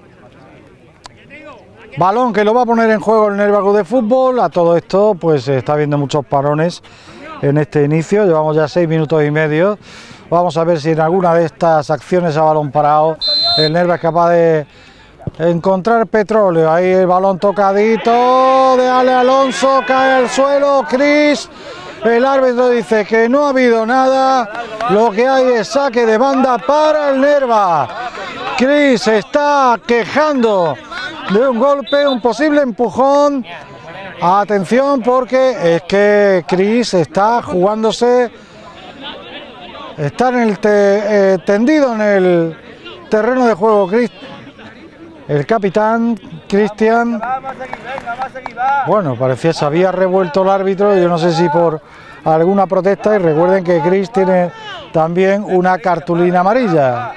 balón que lo va a poner en juego el Nerva Club de Fútbol. A todo esto, pues está habiendo muchos parones en este inicio. Llevamos ya seis minutos y medio. Vamos a ver si en alguna de estas acciones a balón parado el Nerva es capaz de encontrar petróleo. Ahí el balón tocadito de Ale Alonso, cae al suelo Cris. El árbitro dice que no ha habido nada, lo que hay es saque de banda para el Nerva. Cris se está quejando de un golpe, un posible empujón. Atención, porque es que Cris está jugándose, está en el te, eh, tendido en el terreno de juego. Cris, el capitán Cristian, bueno, parecía se había revuelto el árbitro, yo no sé si por alguna protesta, y recuerden que Cris tiene también una cartulina amarilla.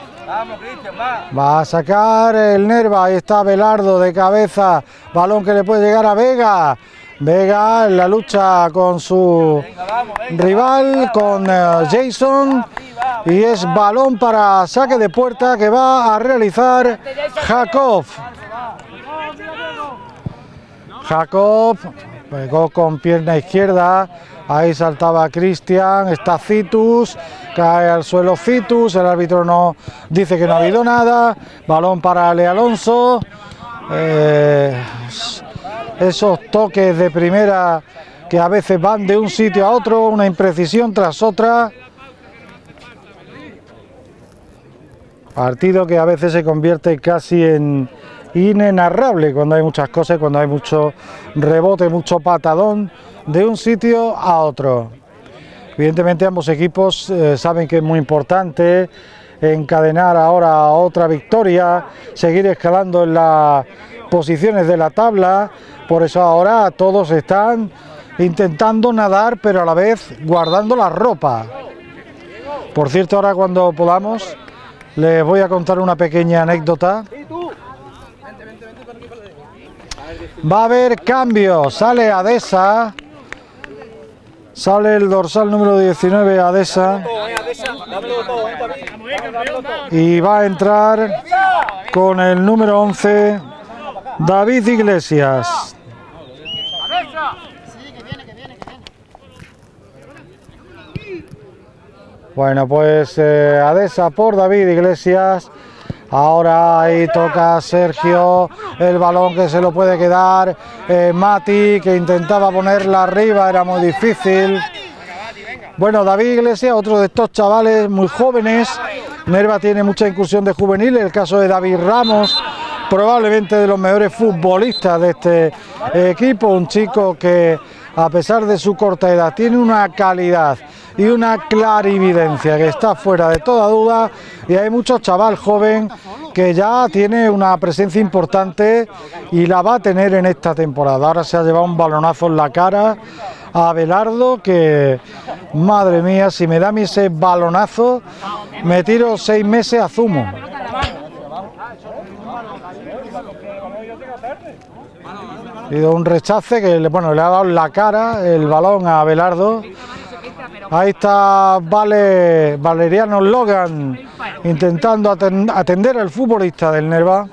Va a sacar el Nerva, ahí está Abelardo de cabeza, balón que le puede llegar a Vega. Vega en la lucha con su rival, con uh, Jason, y es balón para saque de puerta que va a realizar Jacob. Jacob pegó con pierna izquierda, ahí saltaba Cristian, está Citus, cae al suelo Citus, el árbitro no dice que no ha habido nada, balón para Ale Alonso. Eh, esos toques de primera que a veces van de un sitio a otro, una imprecisión tras otra. Partido que a veces se convierte casi en inenarrable cuando hay muchas cosas, cuando hay mucho rebote, mucho patadón de un sitio a otro. Evidentemente ambos equipos eh, saben que es muy importante encadenar ahora otra victoria, seguir escalando en las posiciones de la tabla, por eso ahora todos están intentando nadar, pero a la vez guardando la ropa. Por cierto, ahora cuando podamos les voy a contar una pequeña anécdota. Va a haber cambios, sale Adesa, sale el dorsal número diecinueve Adesa, y va a entrar con el número once David Iglesias. Bueno, pues eh, Adesa por David Iglesias. Ahora ahí toca Sergio, el balón que se lo puede quedar eh, Mati, que intentaba ponerla arriba, era muy difícil. Bueno, David Iglesias, otro de estos chavales muy jóvenes. Nerva tiene mucha incursión de juveniles, el caso de David Ramos, probablemente de los mejores futbolistas de este eh, equipo, un chico que a pesar de su corta edad tiene una calidad y una clarividencia que está fuera de toda duda, y hay mucho chaval joven que ya tiene una presencia importante y la va a tener en esta temporada. Ahora se ha llevado un balonazo en la cara a Abelardo, que madre mía, si me da a mí ese balonazo me tiro seis meses a zumo. Ha sido un rechace que bueno, le ha dado en la cara el balón a Abelardo. Ahí está Vale, Valeriano Logan intentando atender al futbolista del Nerva.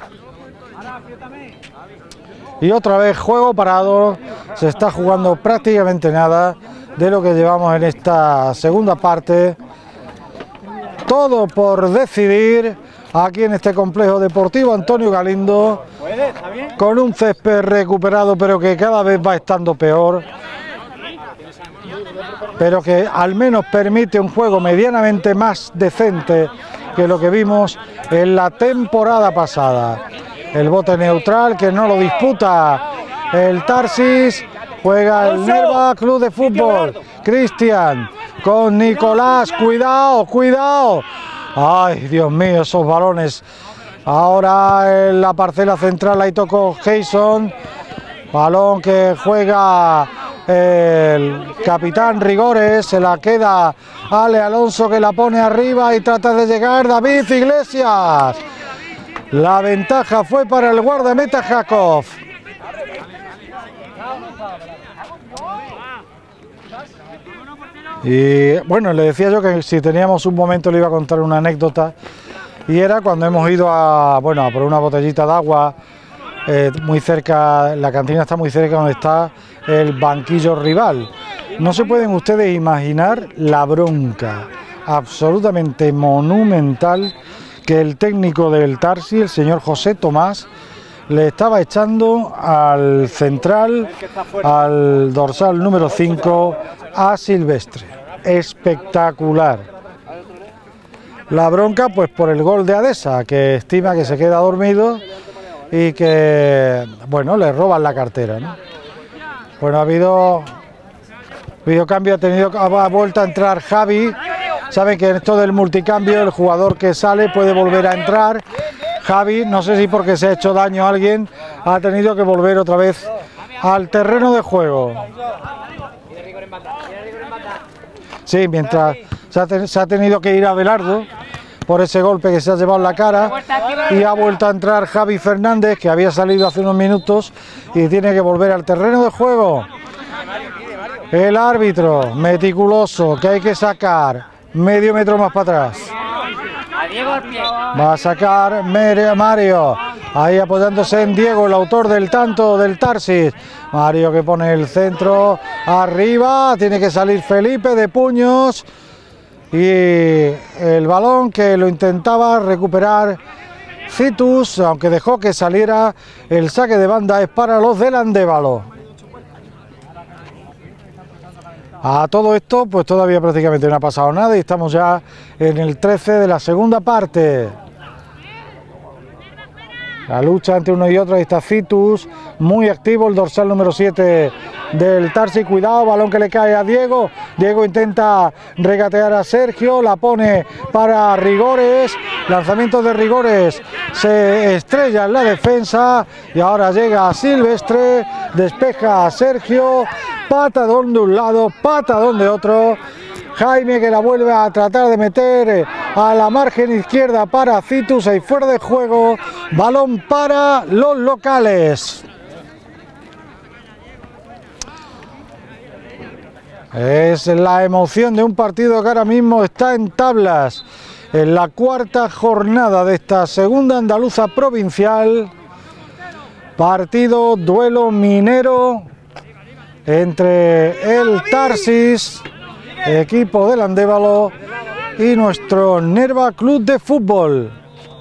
Y otra vez juego parado, se está jugando prácticamente nada de lo que llevamos en esta segunda parte. Todo por decidir, aquí en este complejo deportivo Antonio Galindo, con un césped recuperado pero que cada vez va estando peor, pero que al menos permite un juego medianamente más decente que lo que vimos en la temporada pasada. El bote neutral que no lo disputa el Tarsis, juega el Nerva Club de Fútbol. Cristian con Nicolás, cuidado, cuidado. Ay, Dios mío, esos balones. Ahora en la parcela central ahí tocó Jason. Balón que juega el capitán Rigores, se la queda Ale Alonso que la pone arriba y trata de llegar David Iglesias. La ventaja fue para el guardameta Jakov. Y bueno, le decía yo que si teníamos un momento le iba a contar una anécdota, y era cuando hemos ido a, bueno, a por una botellita de agua, eh, muy cerca, la cantina está muy cerca donde está el banquillo rival. No se pueden ustedes imaginar la bronca absolutamente monumental que el técnico del Tarsi, el señor José Tomás, le estaba echando al central, al dorsal número cinco, a Silvestre. Espectacular. La bronca pues por el gol de Adesa, que estima que se queda dormido y que, bueno, le roban la cartera, ¿no? Bueno, ha habido, ha habido cambio, ha tenido, ha vuelto a entrar Javi. Saben que en esto del multicambio el jugador que sale puede volver a entrar. Javi, no sé si porque se ha hecho daño a alguien, ha tenido que volver otra vez al terreno de juego. Sí, mientras se ha, ten, se ha tenido que ir a Belardo por ese golpe que se ha llevado en la cara, y ha vuelto a entrar Javi Fernández, que había salido hace unos minutos y tiene que volver al terreno de juego. El árbitro meticuloso, que hay que sacar medio metro más para atrás. Va a sacar Mario, ahí apoyándose en Diego, el autor del tanto del Tarsis. Mario que pone el centro arriba, tiene que salir Felipe de puños, y el balón que lo intentaba recuperar Citus, aunque dejó que saliera. El saque de banda es para los del Andévalo. A todo esto pues todavía prácticamente no ha pasado nada y estamos ya en el trece de la segunda parte. La lucha entre uno y otro, ahí está Citus, muy activo el dorsal número siete del Tarsi. Cuidado, balón que le cae a Diego. Diego intenta regatear a Sergio, la pone para Rigores. Lanzamiento de Rigores, se estrella en la defensa y ahora llega a Silvestre, despeja a Sergio. Patadón de un lado, patadón de otro. Jaime que la vuelve a tratar de meter a la margen izquierda para Citus, ahí fuera de juego. Balón para los locales. Es la emoción de un partido que ahora mismo está en tablas. En la cuarta jornada de esta segunda andaluza provincial. Partido, duelo minero entre el Tarsis, equipo del Andévalo, y nuestro Nerva Club de Fútbol.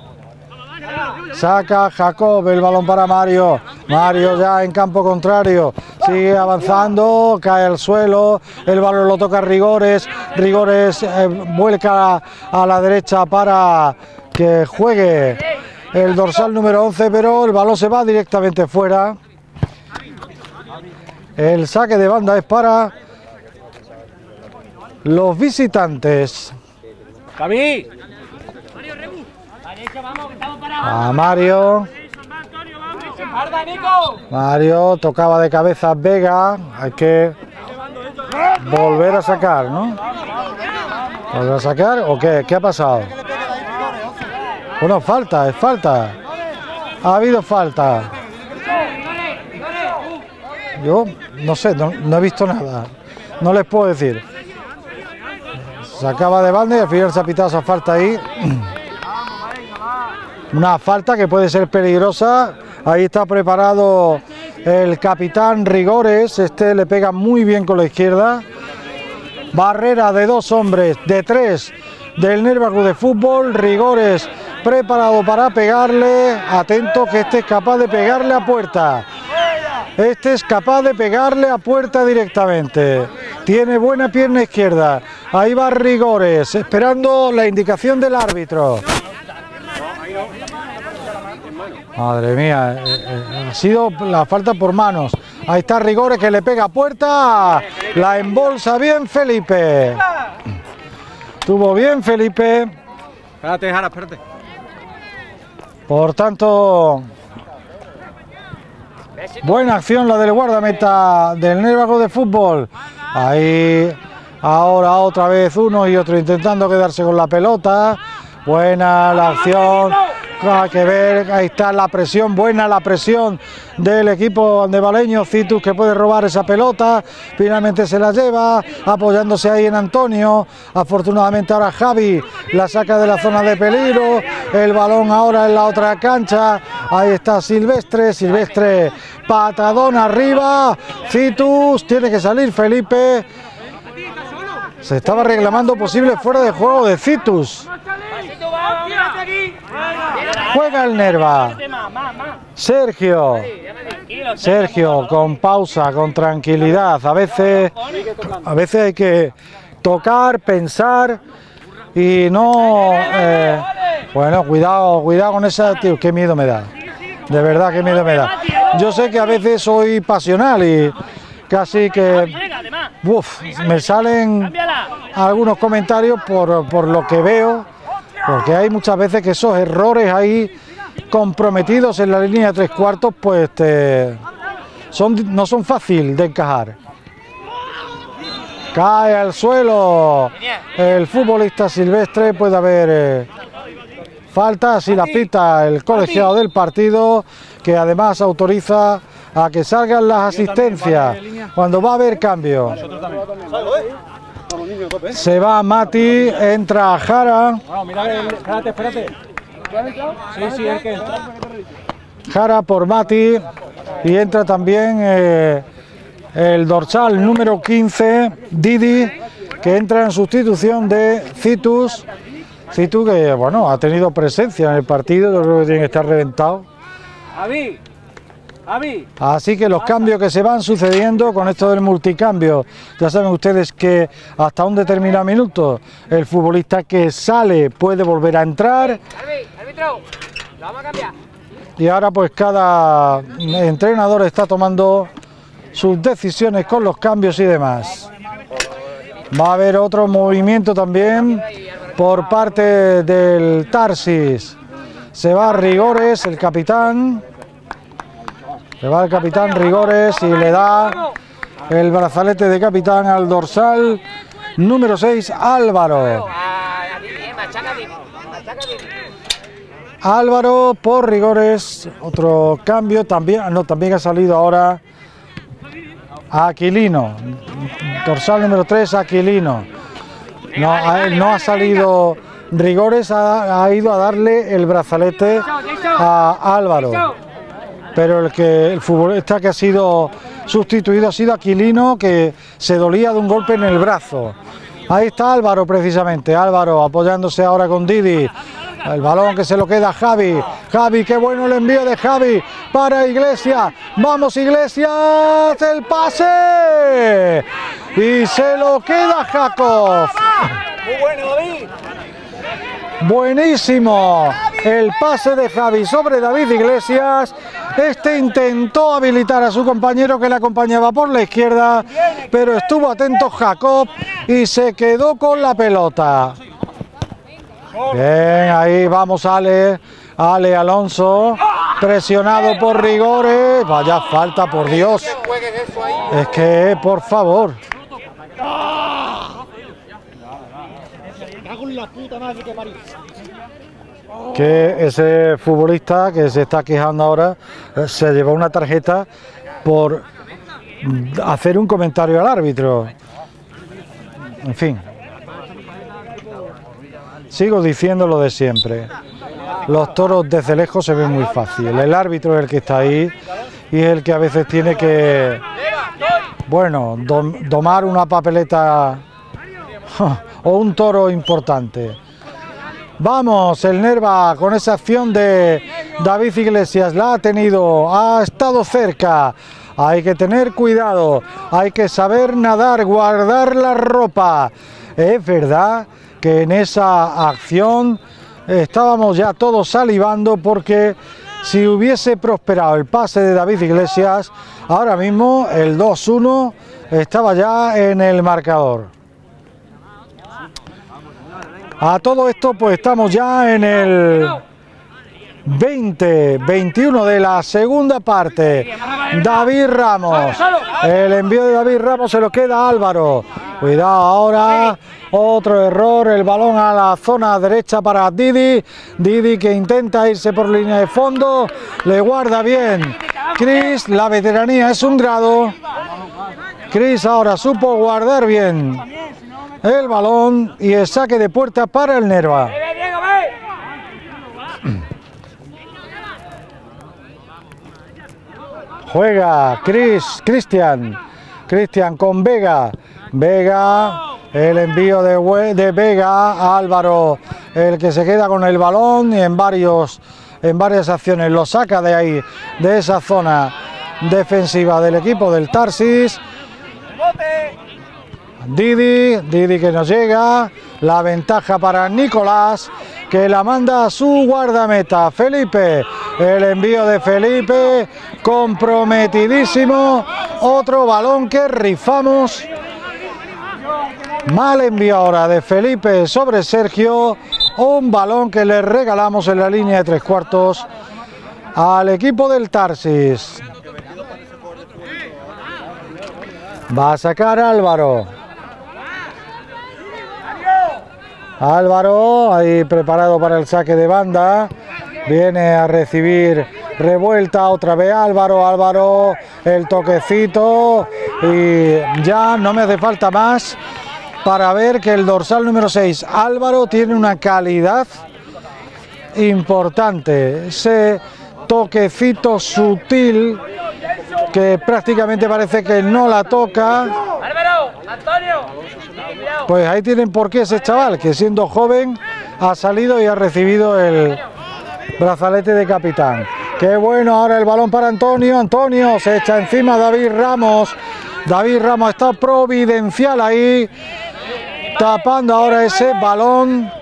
Saca Jacob el balón para Mario. Mario ya en campo contrario. Sigue avanzando, cae al suelo. El balón lo toca Rigores. Rigores eh, vuelca a, a la derecha para que juegue el dorsal número once, pero el balón se va directamente fuera. El saque de banda es para los visitantes. Javi. A Mario. Mario tocaba de cabeza Vega. Hay que volver a sacar, ¿no? ¿Volver a sacar o qué? ¿Qué ha pasado? Bueno, falta, es falta. Ha habido falta. Yo no sé, no, no he visto nada. No les puedo decir. Sacaba de banda y al final se ha pitado esa falta ahí. Una falta que puede ser peligrosa. Ahí está preparado el capitán Rigores. Este le pega muy bien con la izquierda. Barrera de dos hombres, de tres del Nerva Club de Fútbol. Rigores preparado para pegarle. Atento que este es capaz de pegarle a puerta. Este es capaz de pegarle a puerta directamente. Tiene buena pierna izquierda. Ahí va Rigores, esperando la indicación del árbitro. Madre mía, eh, eh, ha sido la falta por manos. Ahí está Rigores que le pega a puerta. La embolsa bien Felipe. Tuvo bien Felipe. Espérate, Jara, espérate. Por tanto, buena acción la del guardameta del Nervago de Fútbol. Ahí, ahora otra vez uno y otro intentando quedarse con la pelota. Buena la acción. Hay que ver, ahí está la presión, buena la presión del equipo andevaleño. Citus que puede robar esa pelota, finalmente se la lleva, apoyándose ahí en Antonio. Afortunadamente ahora Javi la saca de la zona de peligro, el balón ahora en la otra cancha. Ahí está Silvestre, Silvestre patadón arriba, Citus, tiene que salir Felipe. Se estaba reclamando posible fuera de juego de Citus. Juega el Nerva. Sergio. Sergio con pausa, con tranquilidad. A veces, a veces hay que tocar, pensar y no. Eh, bueno, cuidado, cuidado con esa. Tío, qué miedo me da. De verdad, qué miedo me da. Yo sé que a veces soy pasional y casi que uf, me salen algunos comentarios por, por lo que veo. Porque hay muchas veces que esos errores ahí comprometidos en la línea de tres cuartos, pues te, son, no son fáciles de encajar. Cae al suelo el futbolista Silvestre, puede haber eh, falta si la pita el colegiado del partido, que además autoriza a que salgan las asistencias cuando va a haber cambio. Se va Mati, entra Jara. No, mira, espérate, espérate. Sí, sí, es que entra. Jara por Mati y entra también eh, el dorsal número quince, Didi, que entra en sustitución de Citus. Citus que, bueno, ha tenido presencia en el partido, yo creo que tiene que estar reventado. Javi. Así que los cambios que se van sucediendo con esto del multicambio, ya saben ustedes que hasta un determinado minuto el futbolista que sale puede volver a entrar. Y ahora pues cada entrenador está tomando sus decisiones con los cambios y demás. Va a haber otro movimiento también por parte del Tarsis. Se va Rigores, el capitán. Se va el capitán Rigores y le da el brazalete de capitán al dorsal número seis, Álvaro. Álvaro por Rigores, otro cambio también, no, también ha salido ahora Aquilino, dorsal número tres, Aquilino. No, a él no ha salido Rigores, ha, ha ido a darle el brazalete a Álvaro. Pero el que el futbolista que ha sido sustituido ha sido Aquilino, que se dolía de un golpe en el brazo. Ahí está Álvaro precisamente, Álvaro apoyándose ahora con Didi. El balón que se lo queda a Javi. Javi, qué bueno el envío de Javi para Iglesias. Vamos Iglesias, el pase. Y se lo queda Jacob. Muy bueno, David. Buenísimo el pase de Javi sobre David Iglesias. Este intentó habilitar a su compañero que le acompañaba por la izquierda, pero estuvo atento Jacob y se quedó con la pelota. Bien, ahí vamos Ale, Ale Alonso, presionado por Rigores. Vaya falta, por Dios. Es que, por favor. Que ese futbolista que se está quejando ahora se llevó una tarjeta por hacer un comentario al árbitro. En fin, sigo diciendo lo de siempre. Los toros desde lejos se ven muy fácil. El árbitro es el que está ahí y es el que a veces tiene que, bueno, dom- domar una papeleta o un toro importante. Vamos, el Nerva con esa acción de David Iglesias, la ha tenido, ha estado cerca. Hay que tener cuidado, hay que saber nadar, guardar la ropa. Es verdad que en esa acción estábamos ya todos salivando porque si hubiese prosperado el pase de David Iglesias, ahora mismo el dos uno estaba ya en el marcador. A todo esto pues estamos ya en el veinte veintiuno de la segunda parte. David Ramos, el envío de David Ramos se lo queda a Álvaro. Cuidado ahora, otro error, el balón a la zona derecha para Didi. Didi que intenta irse por línea de fondo, le guarda bien Cris, la veteranía es un grado. Cris ahora supo guardar bien el balón y el saque de puerta para el Nerva. Juega Cris, Cristian, Cristian con Vega, Vega, el envío de, de Vega a Álvaro, el que se queda con el balón y en, varios, en varias acciones lo saca de ahí, de esa zona defensiva del equipo del Tarsis. Didi, Didi que nos llega, la ventaja para Nicolás, que la manda a su guardameta, Felipe, el envío de Felipe, comprometidísimo, otro balón que rifamos, mal envío ahora de Felipe sobre Sergio, un balón que le regalamos en la línea de tres cuartos al equipo del Tarsis. Va a sacar Álvaro. Álvaro, ahí preparado para el saque de banda, viene a recibir revuelta otra vez Álvaro, Álvaro, el toquecito y ya no me hace falta más para ver que el dorsal número seis, Álvaro, tiene una calidad importante, ese toquecito sutil que prácticamente parece que no la toca. Álvaro, Antonio. Pues ahí tienen por qué ese chaval, que siendo joven ha salido y ha recibido el brazalete de capitán. Qué bueno, ahora el balón para Antonio, Antonio se echa encima David Ramos, David Ramos está providencial ahí, tapando ahora ese balón.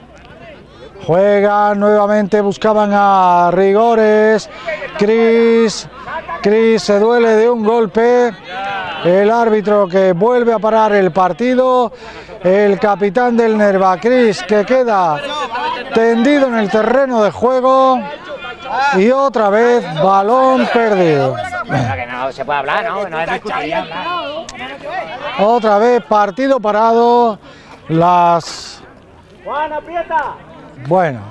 Juegan nuevamente, buscaban a Rigores, Cris, Cris se duele de un golpe, el árbitro que vuelve a parar el partido, el capitán del Nerva, Cris, que queda tendido en el terreno de juego y otra vez balón perdido. Que no se puede hablar, ¿no? No es discutir. Otra vez partido parado, las... Juan, aprieta. Bueno,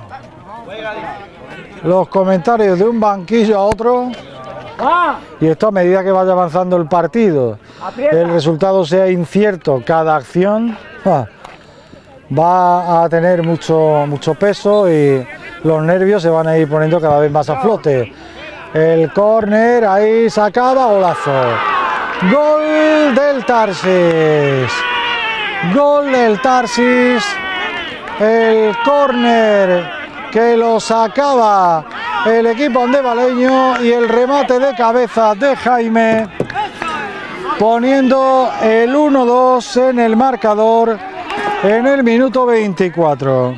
los comentarios de un banquillo a otro, y esto a medida que vaya avanzando el partido, el resultado sea incierto, cada acción va a tener mucho, mucho peso y los nervios se van a ir poniendo cada vez más a flote. El córner, ahí sacaba, golazo. Gol del Tarsis. Gol del Tarsis. El córner que lo sacaba el equipo andevaleño y el remate de cabeza de Jaime, poniendo el uno dos en el marcador en el minuto veinticuatro.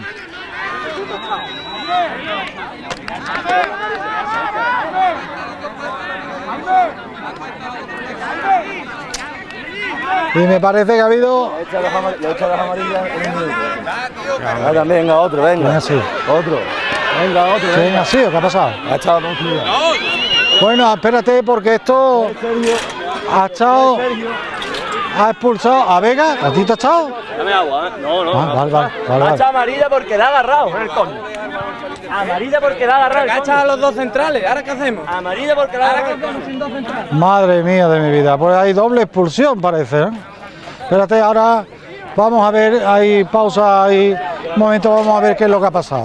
Y me parece que ha habido... Le he hecho las amarillas en un minuto. Venga, también, venga, otro, venga. ¿Quién ha sido? Otro. Venga, otro. Venga. ¿Quién ha sido? ¿Qué ha pasado? Ha echado con cuidado. Bueno, espérate, porque esto ha echado... Ha expulsado a Vega. ¿A ti te ha echado? Dame agua, ¿eh? No, no. Ah, vale, vale, vale, Ha vale. echado amarilla porque la ha agarrado en el córner. Amarilla porque la ha agarrado. Ha echado a los dos centrales. ¿Ahora qué hacemos? Amarilla porque la ha agarrado sin dos centrales. Madre mía de mi vida, pues hay doble expulsión parece, ¿eh? Espérate, ahora vamos a ver, hay pausa ahí, un momento, vamos a ver qué es lo que ha pasado.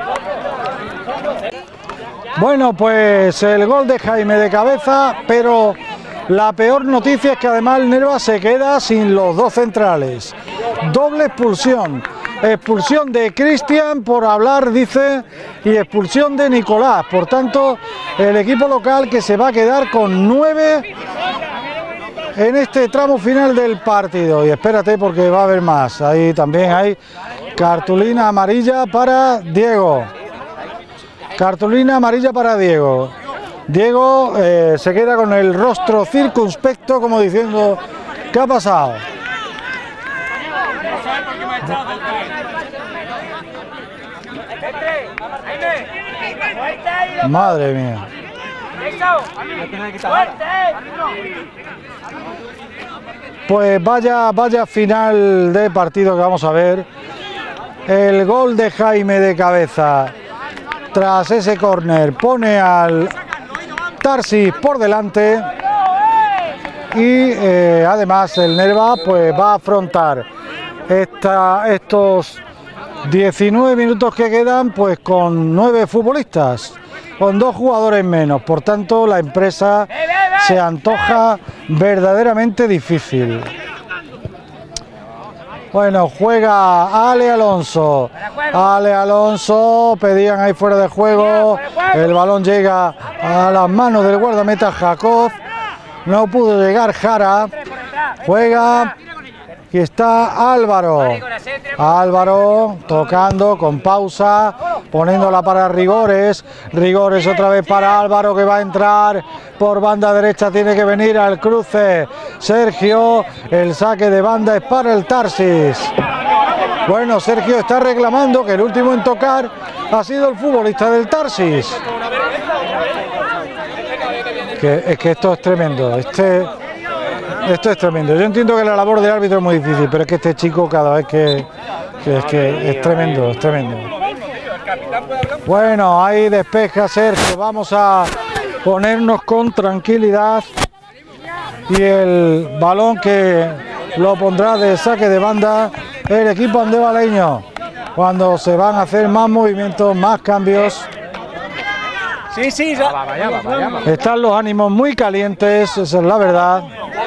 Bueno, pues el gol de Jaime de cabeza, pero la peor noticia es que además el Nerva se queda sin los dos centrales. Doble expulsión, expulsión de Cristian por hablar, dice, y expulsión de Nicolás. Por tanto, el equipo local que se va a quedar con nueve en este tramo final del partido. Y espérate porque va a haber más. Ahí también hay cartulina amarilla para Diego. Cartulina amarilla para Diego. Diego eh, se queda con el rostro circunspecto, como diciendo, ¿qué ha pasado? Madre mía. Pues vaya, vaya final de partido que vamos a ver. El gol de Jaime de cabeza tras ese córner pone al Tarsis por delante y eh, además el Nerva pues va a afrontar esta, estos diecinueve minutos que quedan pues con nueve futbolistas, con dos jugadores menos. Por tanto, la empresa se antoja verdaderamente difícil. Bueno, juega Ale Alonso. Ale Alonso, pedían ahí fuera de juego. El balón llega a las manos del guardameta Jacob. No pudo llegar Jara. Juega. Aquí está Álvaro. Álvaro tocando con pausa, poniéndola para Rigores. Rigores otra vez para Álvaro, que va a entrar por banda derecha. Tiene que venir al cruce Sergio. El saque de banda es para el Tarsis. Bueno, Sergio está reclamando que el último en tocar ha sido el futbolista del Tarsis. Que, es que esto es tremendo. Este... Esto es tremendo. Yo entiendo que la labor del árbitro es muy difícil, pero es que este chico cada vez que, que es que es tremendo, es tremendo. Bueno, ahí despeja Sergio. Vamos a ponernos con tranquilidad. Y el balón que lo pondrá de saque de banda el equipo andevaleño. Cuando se van a hacer más movimientos, más cambios. Sí, sí, ya. Va, vaya, va, vaya, va. Están los ánimos muy calientes, esa es la verdad.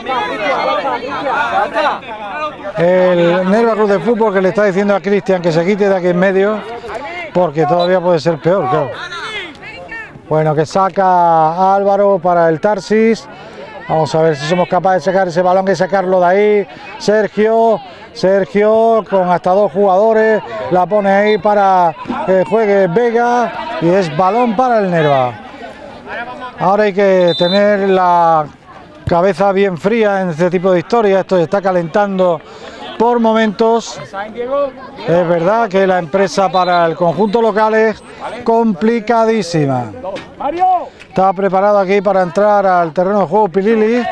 El Nerva Club de Fútbol que le está diciendo a Cristian que se quite de aquí en medio, porque todavía puede ser peor, claro. Bueno, que saca Álvaro para el Tarsis. Vamos a ver si somos capaces de sacar ese balón, que sacarlo de ahí. Sergio, Sergio con hasta dos jugadores, la pone ahí para que juegue Vega y es balón para el Nerva. Ahora hay que tener la cabeza bien fría en este tipo de historias. Esto se está calentando por momentos. Es verdad que la empresa para el conjunto local es complicadísima. Está preparado aquí para entrar al terreno de juego Pilili.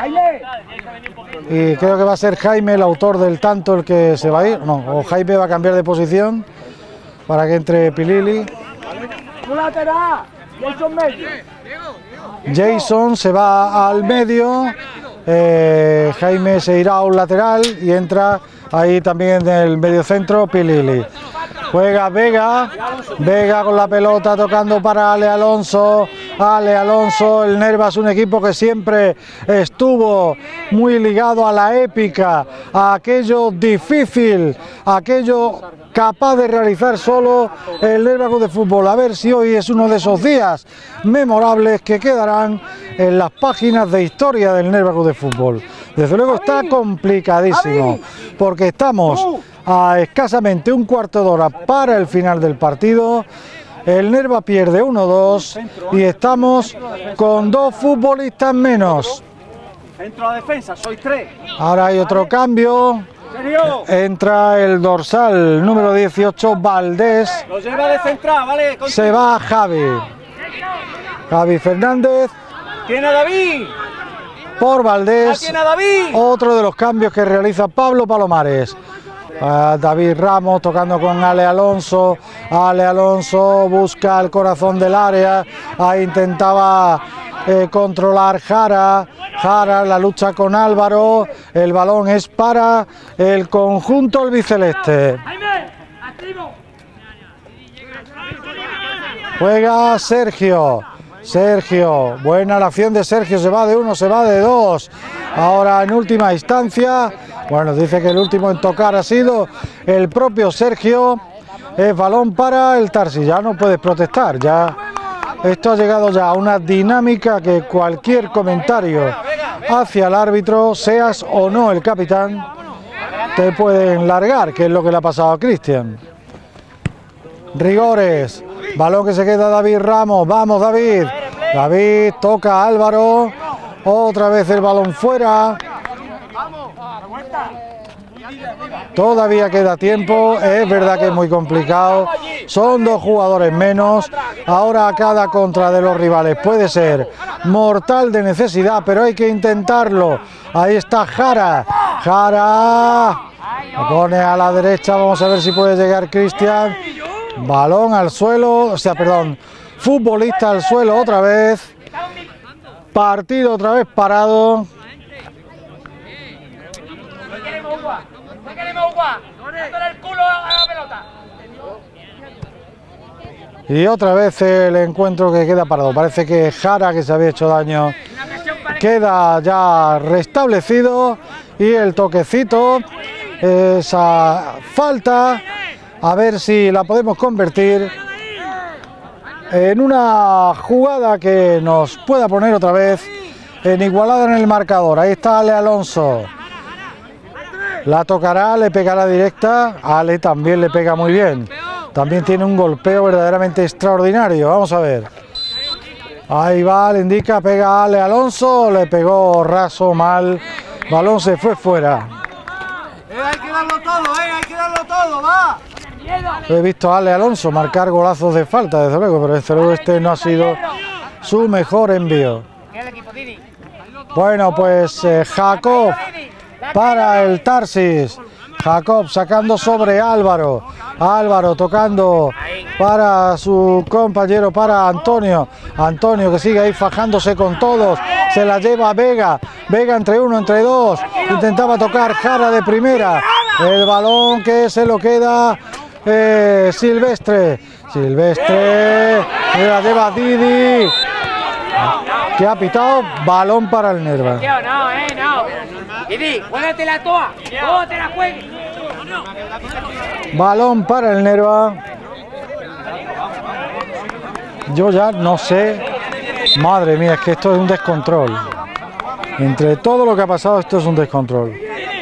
Y creo que va a ser Jaime, el autor del tanto, el que se va a ir. No, o Jaime va a cambiar de posición para que entre Pilili. Jason se va al medio. Eh, Jaime se irá a un lateral y entra ahí también en el medio centro Pilili. Juega Vega, Vega con la pelota tocando para Ale Alonso. Ale Alonso, el Nerva es un equipo que siempre estuvo muy ligado a la épica, a aquello difícil, a aquello capaz de realizar solo el Nerva Club de Fútbol. A ver si hoy es uno de esos días memorables que quedarán en las páginas de historia del Nerva Club de Fútbol. Desde luego está complicadísimo, porque estamos a escasamente un cuarto de hora para el final del partido. El Nerva pierde uno dos y estamos con dos futbolistas menos. Entro a defensa, soy tres. Ahora hay otro cambio. Entra el dorsal número dieciocho, Valdés. Lo lleva de central, ¿vale? Se va Javi. Javi Fernández. Tiene a David. Por Valdés. Tiene a David. Otro de los cambios que realiza Pablo Palomares. Uh, David Ramos tocando con Ale Alonso. Ale Alonso busca el corazón del área. Ahí intentaba eh, controlar Jara. Jara, la lucha con Álvaro. El balón es para el conjunto albiceleste. Juega Sergio. Sergio, buena la acción de Sergio, se va de uno, se va de dos. ahora en última instancia. Bueno, dice que el último en tocar ha sido el propio Sergio. Es balón para el Tarsis, ya no puedes protestar, ya esto ha llegado ya a una dinámica que cualquier comentario hacia el árbitro, seas o no el capitán, te pueden largar, que es lo que le ha pasado a Cristian. Rigores, balón que se queda David Ramos, vamos David, David toca a Álvaro, otra vez el balón fuera. Todavía queda tiempo, es verdad que es muy complicado, son dos jugadores menos, ahora cada contra de los rivales puede ser mortal de necesidad, pero hay que intentarlo. Ahí está Jara, Jara, lo pone a la derecha, vamos a ver si puede llegar Cristian, balón al suelo, o sea, perdón, futbolista al suelo otra vez, partido otra vez parado. Y otra vez el encuentro que queda parado. Parece que Jara, que se había hecho daño, queda ya restablecido. Y el toquecito, esa falta, a ver si la podemos convertir en una jugada que nos pueda poner otra vez en igualada en el marcador. Ahí está Ale Alonso. La tocará, le pegará directa. Ale también le pega muy bien. También tiene un golpeo verdaderamente extraordinario. Vamos a ver. Ahí va, le indica, pega a Ale Alonso. Le pegó raso, mal. Balón se fue fuera. Eh, hay que darlo todo, eh, hay que darlo todo, va. He visto a Ale Alonso marcar golazos de falta, desde luego, pero desde luego este no ha sido su mejor envío. Bueno, pues eh, Jacob para el Tarsis. Jacob sacando sobre Álvaro. Álvaro tocando para su compañero, para Antonio. Antonio que sigue ahí fajándose con todos. Se la lleva Vega. Vega entre uno, entre dos. Intentaba tocar Jara de primera. El balón que se lo queda eh, Silvestre. Silvestre. Se la lleva Didi. Que ha pitado balón para el Nerva. No, eh, no. Didi, juégatela toda. ¿Cómo te la juegues? Balón para el Nerva. Yo ya no sé. Madre mía, es que esto es un descontrol. Entre todo lo que ha pasado, esto es un descontrol.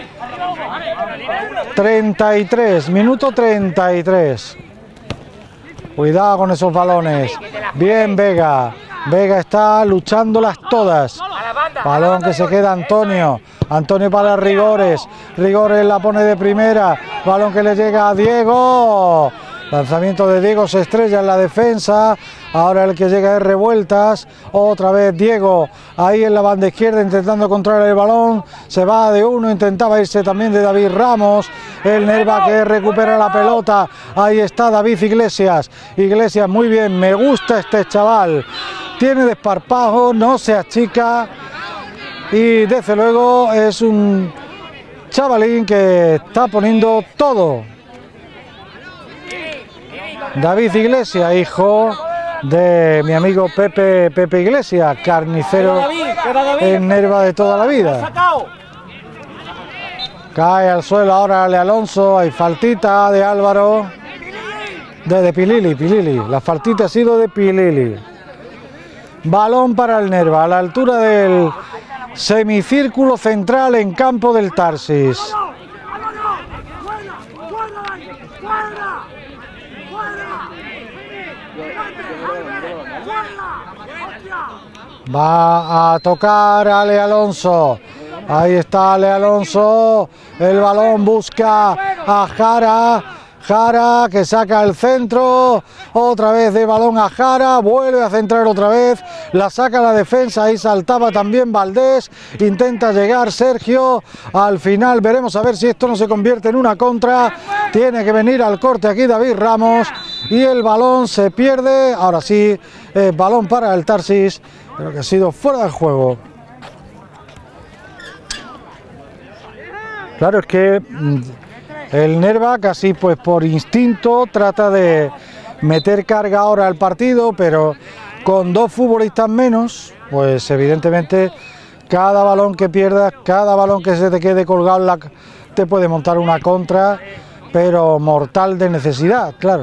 treinta y tres, minuto treinta y tres. Cuidado con esos balones. Bien Vega. Vega está luchándolas todas. Balón que se queda Antonio. Antonio para Rigores. Rigores la pone de primera. Balón que le llega a Diego. Lanzamiento de Diego, se estrella en la defensa. Ahora el que llega es Revueltas. Otra vez Diego ahí en la banda izquierda intentando controlar el balón. Se va de uno, intentaba irse también de David Ramos. El Nerva que recupera la pelota. Ahí está David Iglesias. Iglesias muy bien, me gusta este chaval. Tiene desparpajo, no se achica. Y desde luego es un chavalín que está poniendo todo. David Iglesias, hijo de mi amigo Pepe, Pepe Iglesias, carnicero en Nerva de toda la vida. Cae al suelo ahora Ale Alonso, hay faltita de Álvaro, de, de Pilili, Pilili, la faltita ha sido de Pilili. Balón para el Nerva, a la altura del semicírculo central en campo del Tarsis. Va a tocar Ale Alonso. Ahí está Ale Alonso. El balón busca a Jara. Jara que saca el centro. Otra vez de balón a Jara. Vuelve a centrar otra vez. La saca la defensa. Ahí saltaba también Valdés. Intenta llegar Sergio. Al final veremos a ver si esto no se convierte en una contra. Tiene que venir al corte aquí David Ramos. Y el balón se pierde. Ahora sí, eh, balón para el Tarsis. Pero que ha sido fuera del juego. Claro, es que el Nerva casi pues por instinto trata de meter carga ahora al partido, pero con dos futbolistas menos, pues evidentemente cada balón que pierdas, cada balón que se te quede colgado, la, te puede montar una contra, pero mortal de necesidad, claro.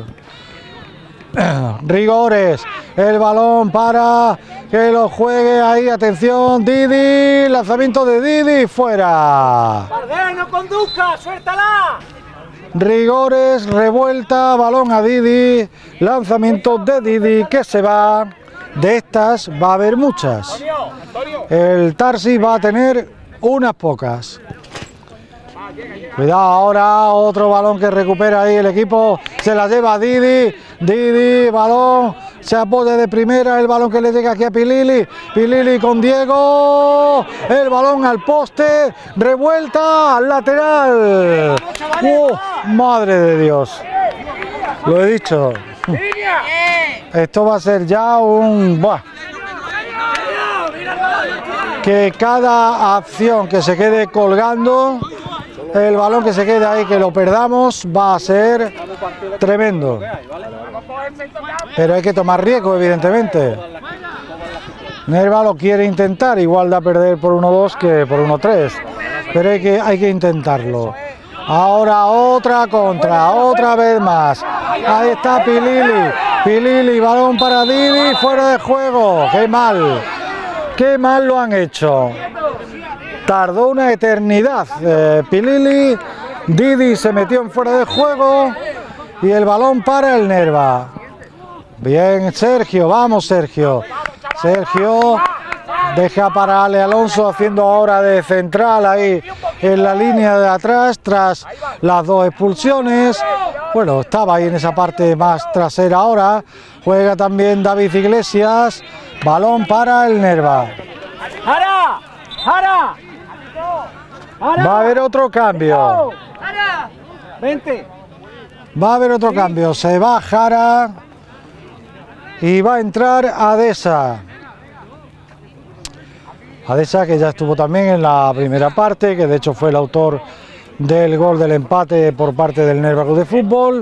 Rigores, el balón para que lo juegue ahí, atención, Didi, lanzamiento de Didi, fuera. Bardet, no conduzca, suéltala. Rigores, revuelta, balón a Didi, lanzamiento de Didi que se va. De estas va a haber muchas. El Tarsis va a tener unas pocas. Cuidado ahora, otro balón que recupera ahí el equipo, se la lleva Didi, Didi, balón, se apoya de primera, el balón que le llega aquí a Pilili, Pilili con Diego, el balón al poste, revuelta, al lateral. ¡Uh! Madre de Dios, lo he dicho, esto va a ser ya un... ¡buah! Que cada acción que se quede colgando, el balón que se quede ahí, que lo perdamos, va a ser tremendo. Pero hay que tomar riesgo, evidentemente. Nerva lo quiere intentar, igual da a perder por uno dos que por uno tres. Pero hay que, hay que intentarlo. Ahora otra contra, otra vez más. Ahí está Pilili. Pilili, balón para Didi, fuera de juego. Qué mal. Qué mal lo han hecho. Tardó una eternidad. Eh, Pilili, Didi se metió en fuera de juego y el balón para el Nerva. Bien, Sergio, vamos Sergio. Sergio deja para Ale Alonso haciendo ahora de central ahí en la línea de atrás tras las dos expulsiones. Bueno, estaba ahí en esa parte más trasera ahora. Juega también David Iglesias. Balón para el Nerva. ¡Jara! ¡Jara! Va a haber otro cambio. Vente. Va a haber otro cambio. Se va Jara y va a entrar Adesa. Adesa, que ya estuvo también en la primera parte, que de hecho fue el autor del gol del empate por parte del Nerva Club de Fútbol.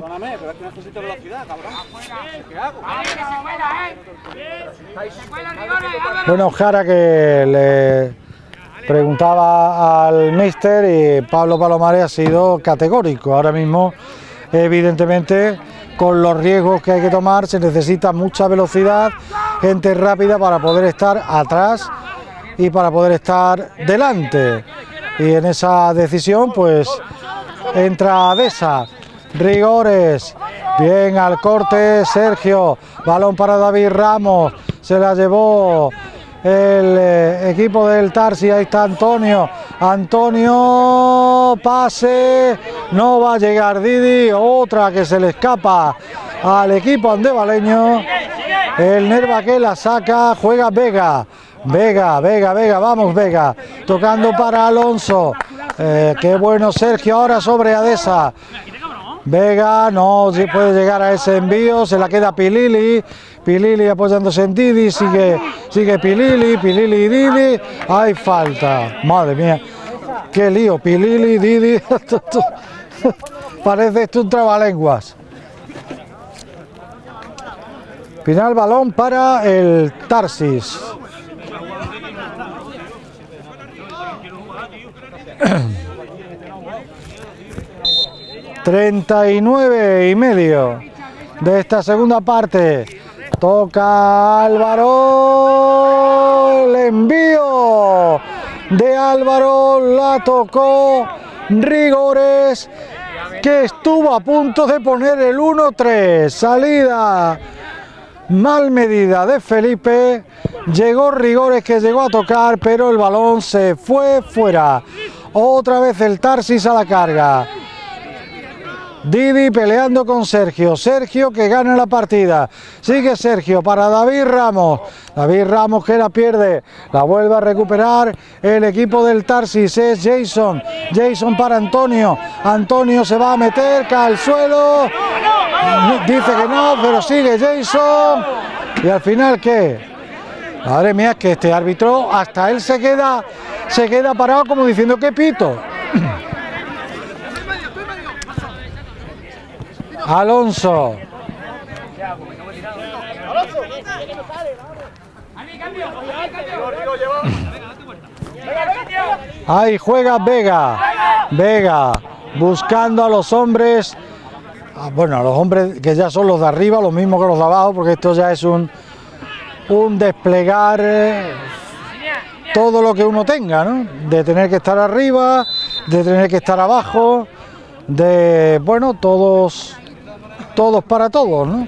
Bueno, Jara, que le preguntaba al míster, y Pablo Palomares ha sido categórico. Ahora mismo, evidentemente, con los riesgos que hay que tomar, se necesita mucha velocidad, gente rápida para poder estar atrás y para poder estar delante. Y en esa decisión, pues, entra Adesa. Rigores, bien al corte Sergio, balón para David Ramos, se la llevó el eh, equipo del Tarsi, ahí está Antonio, Antonio, pase, no va a llegar Didi, otra que se le escapa al equipo andevaleño, el Nerva que la saca, juega Vega, Vega, Vega, Vega, vamos Vega, tocando para Alonso, eh, qué bueno Sergio ahora sobre Adesa. Vega no puede llegar a ese envío, se la queda Pilili, Pilili apoyándose en Didi, sigue, sigue Pilili, Pilili y Didi, hay falta, madre mía, qué lío, Pilili, Didi, parece esto un trabalenguas. Final balón para el Tarsis. treinta y nueve y medio de esta segunda parte. Toca Álvaro, el envío de Álvaro, la tocó Rigores, que estuvo a punto de poner el uno tres. Salida mal medida de Felipe, llegó Rigores, que llegó a tocar, pero el balón se fue fuera. Otra vez el Tarsis a la carga. Didi peleando con Sergio, Sergio que gana la partida, sigue Sergio para David Ramos, David Ramos que la pierde, la vuelve a recuperar el equipo del Tarsis, es Jason, Jason para Antonio, Antonio se va a meter, cae al suelo, dice que no, pero sigue Jason, y al final ¿qué? Madre mía, es que este árbitro hasta él se queda, se queda parado como diciendo que pito. Alonso. Ahí juega Vega. Vega buscando a los hombres. Bueno, a los hombres que ya son los de arriba, los mismos que los de abajo, porque esto ya es un, un desplegar eh, todo lo que uno tenga, ¿no? De tener que estar arriba, de tener que estar abajo, de, bueno, todos, todos para todos, ¿no?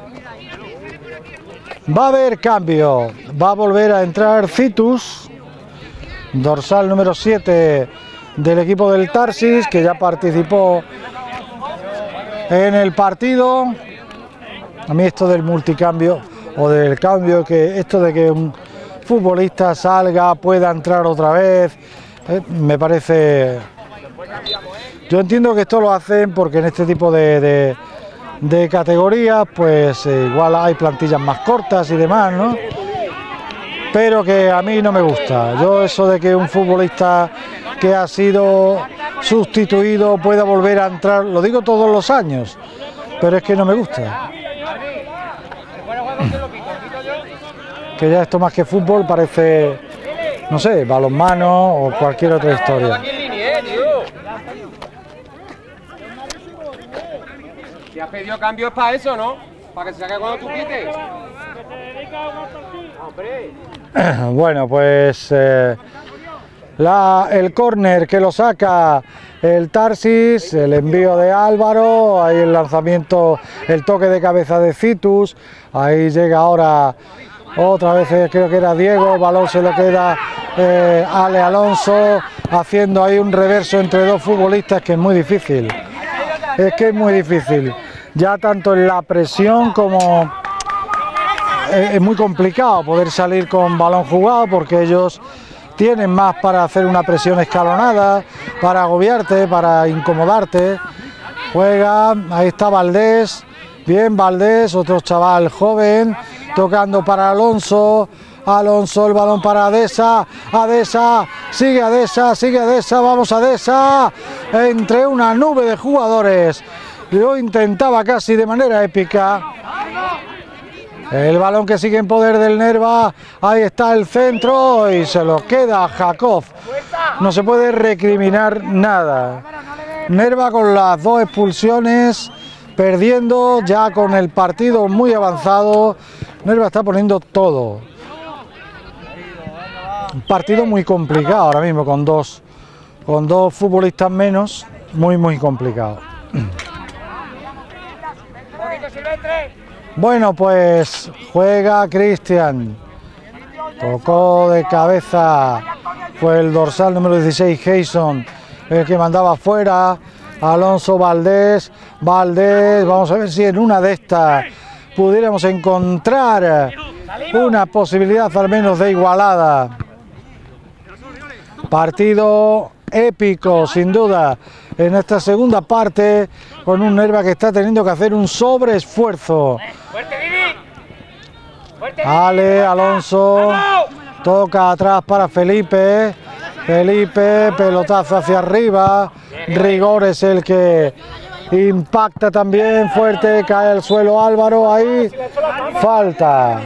Va a haber cambio, va a volver a entrar Citus, dorsal número siete del equipo del Tarsis, que ya participó en el partido. A mí esto del multicambio o del cambio, que esto de que un futbolista salga, pueda entrar otra vez, eh, me parece... Yo entiendo que esto lo hacen porque en este tipo de, de, de categorías, pues eh, igual hay plantillas más cortas y demás, ¿no? Pero que a mí no me gusta. Yo eso de que un futbolista que ha sido sustituido pueda volver a entrar, lo digo todos los años, pero es que no me gusta. Que ya esto más que fútbol parece, no sé, balonmano o cualquier otra historia. Si has pedido cambios para eso, ¿no? Para que se saque cuando tú quites. Bueno, pues eh, la, el córner que lo saca el Tarsis, el envío de Álvaro, ahí el lanzamiento, el toque de cabeza de Citus, ahí llega ahora otra vez, eh, creo que era Diego, el balón se lo queda eh, Ale Alonso, haciendo ahí un reverso entre dos futbolistas que es muy difícil, es que es muy difícil, ya tanto en la presión como... Es muy complicado poder salir con balón jugado porque ellos tienen más para hacer una presión escalonada, para agobiarte, para incomodarte. Juega, ahí está Valdés, bien Valdés, otro chaval joven, tocando para Alonso, Alonso el balón para Adesa, Adesa, sigue Adesa, sigue Adesa, vamos Adesa, entre una nube de jugadores, lo intentaba casi de manera épica. El balón que sigue en poder del Nerva, ahí está el centro y se lo queda Jakov. No se puede recriminar nada. Nerva con las dos expulsiones, perdiendo ya con el partido muy avanzado. Nerva está poniendo todo. Un partido muy complicado ahora mismo con dos, con dos futbolistas menos, muy muy complicado. Bueno, pues juega Cristian, tocó de cabeza, fue el dorsal número dieciséis, Jason, el que mandaba afuera, Alonso Valdés, Valdés, vamos a ver si en una de estas pudiéramos encontrar una posibilidad al menos de igualada. Partido épico, sin duda, en esta segunda parte, con un Nerva que está teniendo que hacer un sobreesfuerzo. Ale, Alonso, toca atrás para Felipe, Felipe, pelotazo hacia arriba, Rigor es el que impacta también fuerte, cae al suelo Álvaro, ahí, falta.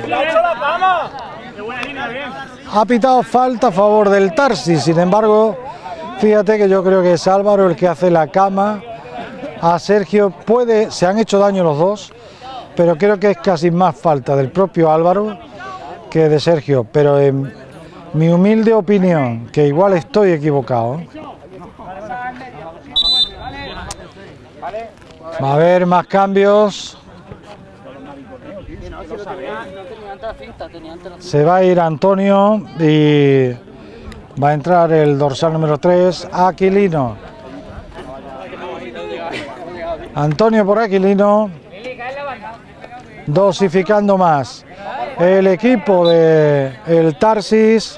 Ha pitado falta a favor del Tarsis, sin embargo, fíjate que yo creo que es Álvaro el que hace la cama a Sergio, puede, se han hecho daño los dos, pero creo que es casi más falta del propio Álvaro que de Sergio, pero en mi humilde opinión, que igual estoy equivocado. Va a haber más cambios. Se va a ir Antonio y va a entrar el dorsal número tres, Aquilino. Antonio por Aquilino, dosificando más. El equipo de el Tarsis,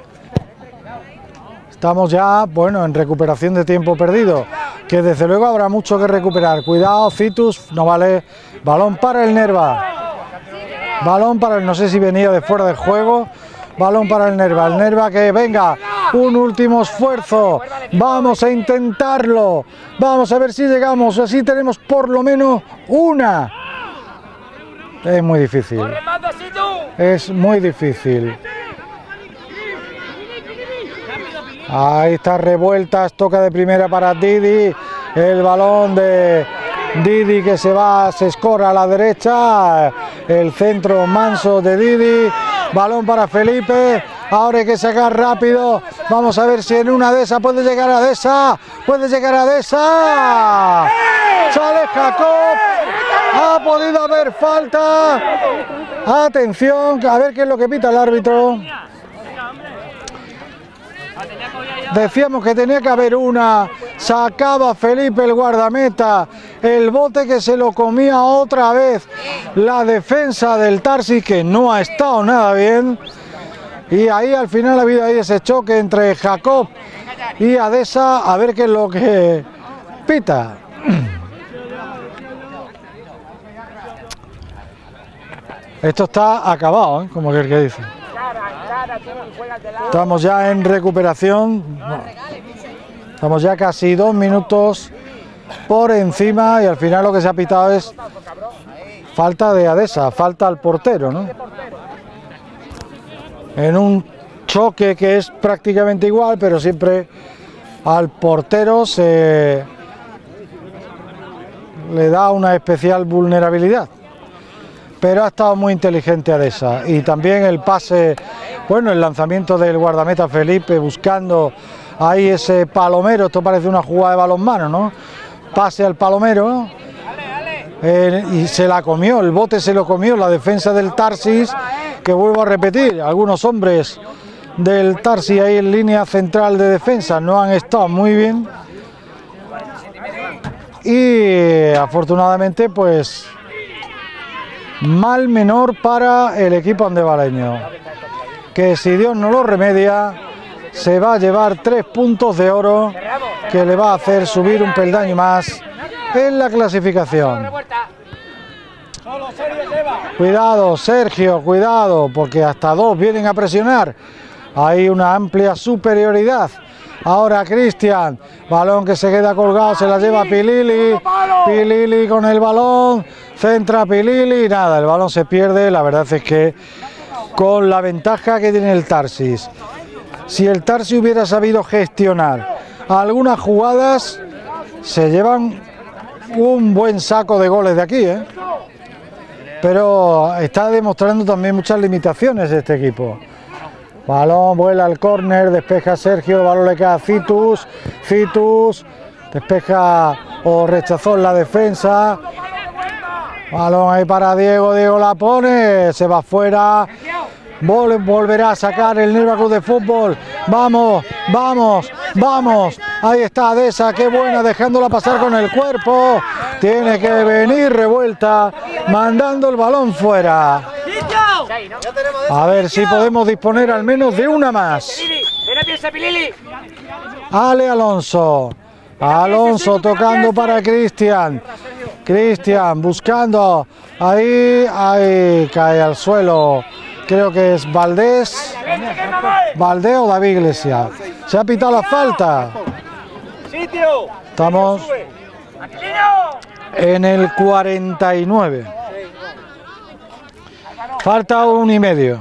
estamos ya, bueno, en recuperación de tiempo perdido, que desde luego habrá mucho que recuperar. Cuidado, Citus, no vale, balón para el Nerva, balón para el, no sé si venía de fuera de juego, balón para el Nerva, el Nerva que venga, un último esfuerzo, vamos a intentarlo, vamos a ver si llegamos, así tenemos por lo menos una. Es muy difícil, es muy difícil. Ahí está Revueltas, toca de primera para Didi, el balón de Didi que se va, se escorra a la derecha, el centro manso de Didi, balón para Felipe, ahora hay que sacar rápido, vamos a ver si en una de esas puede llegar a Deza, puede llegar a Deza, sale Jacob, ha podido haber falta, atención, a ver qué es lo que pita el árbitro. Decíamos que tenía que haber una, sacaba Felipe el guardameta, el bote que se lo comía otra vez la defensa del Tarsis, que no ha estado nada bien, y ahí al final ha habido ahí ese choque entre Jacob y Adesa, a ver qué es lo que pita. Esto está acabado, ¿eh? Como que el que dice. Estamos ya en recuperación, no. Estamos ya casi dos minutos por encima y al final lo que se ha pitado es falta de Adesa, falta al portero, ¿no? En un choque que es prácticamente igual, pero siempre al portero se le da una especial vulnerabilidad. Pero ha estado muy inteligente Adesa y también el pase, bueno, el lanzamiento del guardameta Felipe buscando ahí ese palomero, esto parece una jugada de balonmano, ¿no? Pase al palomero eh, y se la comió, el bote se lo comió la defensa del Tarsis, que vuelvo a repetir, algunos hombres del Tarsis ahí en línea central de defensa no han estado muy bien y afortunadamente pues mal menor para el equipo andevaleño, que si Dios no lo remedia se va a llevar tres puntos de oro que le va a hacer subir un peldaño más en la clasificación. Cuidado Sergio, cuidado, porque hasta dos vienen a presionar, hay una amplia superioridad. Ahora Cristian, balón que se queda colgado, se la lleva Pilili, Pilili con el balón, centra Pilili, nada, el balón se pierde. La verdad es que con la ventaja que tiene el Tarsis, si el Tarsis hubiera sabido gestionar algunas jugadas, se llevan un buen saco de goles de aquí, ¿eh? Pero está demostrando también muchas limitaciones este equipo. Balón, vuela al córner, despeja Sergio, el balón le cae a Citus, Citus, despeja o rechazó en la defensa. Balón ahí para Diego, Diego la pone, se va fuera, Vol volverá a sacar el Nerva Club de Fútbol. Vamos, vamos, vamos, ahí está Adesa, qué buena, dejándola pasar con el cuerpo. Tiene que venir Revuelta, mandando el balón fuera. A ver si podemos disponer al menos de una más. Ale Alonso. Alonso tocando para Cristian. Cristian buscando. Ahí, ahí cae al suelo. Creo que es Valdés. Valdés o David Iglesias. Se ha pitado la falta. Estamos en el cuarenta y nueve. Falta un y medio.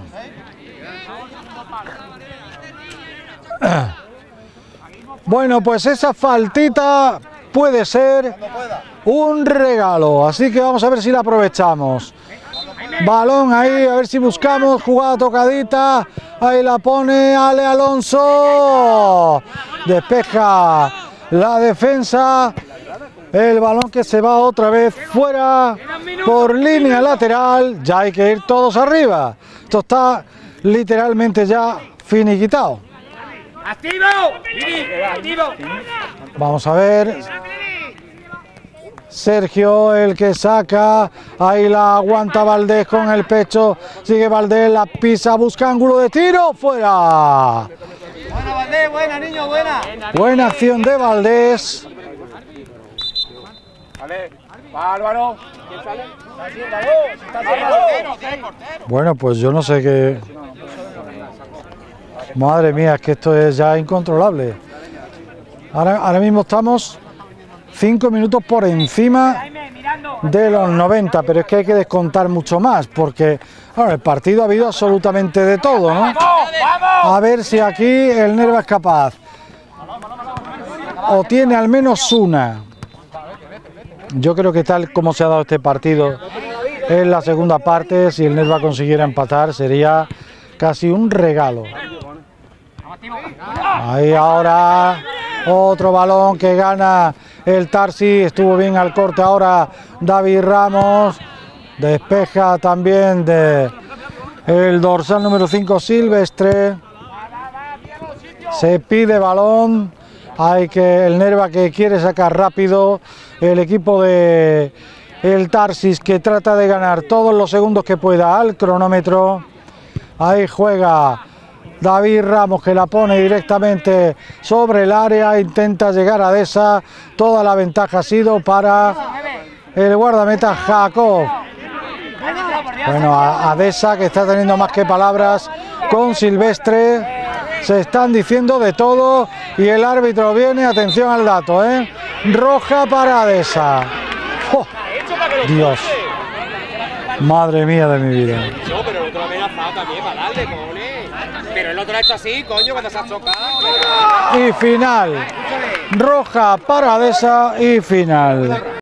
Bueno, pues esa faltita puede ser un regalo, así que vamos a ver si la aprovechamos. Balón ahí, a ver si buscamos, jugada tocadita, ahí la pone Ale Alonso, despeja la defensa, el balón que se va otra vez fuera por línea lateral, ya hay que ir todos arriba, esto está literalmente ya finiquitado. ¡Activo! ¡Activo! Vamos a ver. Sergio el que saca, ahí la aguanta Valdés con el pecho, sigue Valdés, la pisa, busca ángulo de tiro, fuera. Buena Valdés, buena niño, buena. Buena acción de Valdés. Vale, Álvaro. ¿Quién sale? Bueno, pues yo no sé qué. Madre mía, es que esto es ya incontrolable. Ahora, ahora mismo estamos cinco minutos por encima de los noventa, pero es que hay que descontar mucho más, porque bueno, el partido ha habido absolutamente de todo, ¿no? A ver si aquí el Nerva es capaz. o tiene al menos una. Yo creo que tal como se ha dado este partido en la segunda parte, si el Nerva consiguiera empatar, sería casi un regalo. Ahí ahora otro balón que gana el Tarsi, estuvo bien al corte ahora David Ramos, despeja también de el dorsal número cinco Silvestre, se pide balón, hay que el Nerva que quiere sacar rápido, el equipo de el Tarsis que trata de ganar todos los segundos que pueda al cronómetro. Ahí juega David Ramos que la pone directamente sobre el área, intenta llegar a Deza, toda la ventaja ha sido para el guardameta Jacob. Bueno, a, a Deza que está teniendo más que palabras con Silvestre, se están diciendo de todo y el árbitro viene, atención al dato, ¿eh? Roja para Deza. ¡Oh! Dios, madre mía de mi vida. No, pero el otro ha amenazado también para darle, cojones. Pero el otro ha hecho así, coño, cuando se ha chocado. Y final, roja para Deza y final.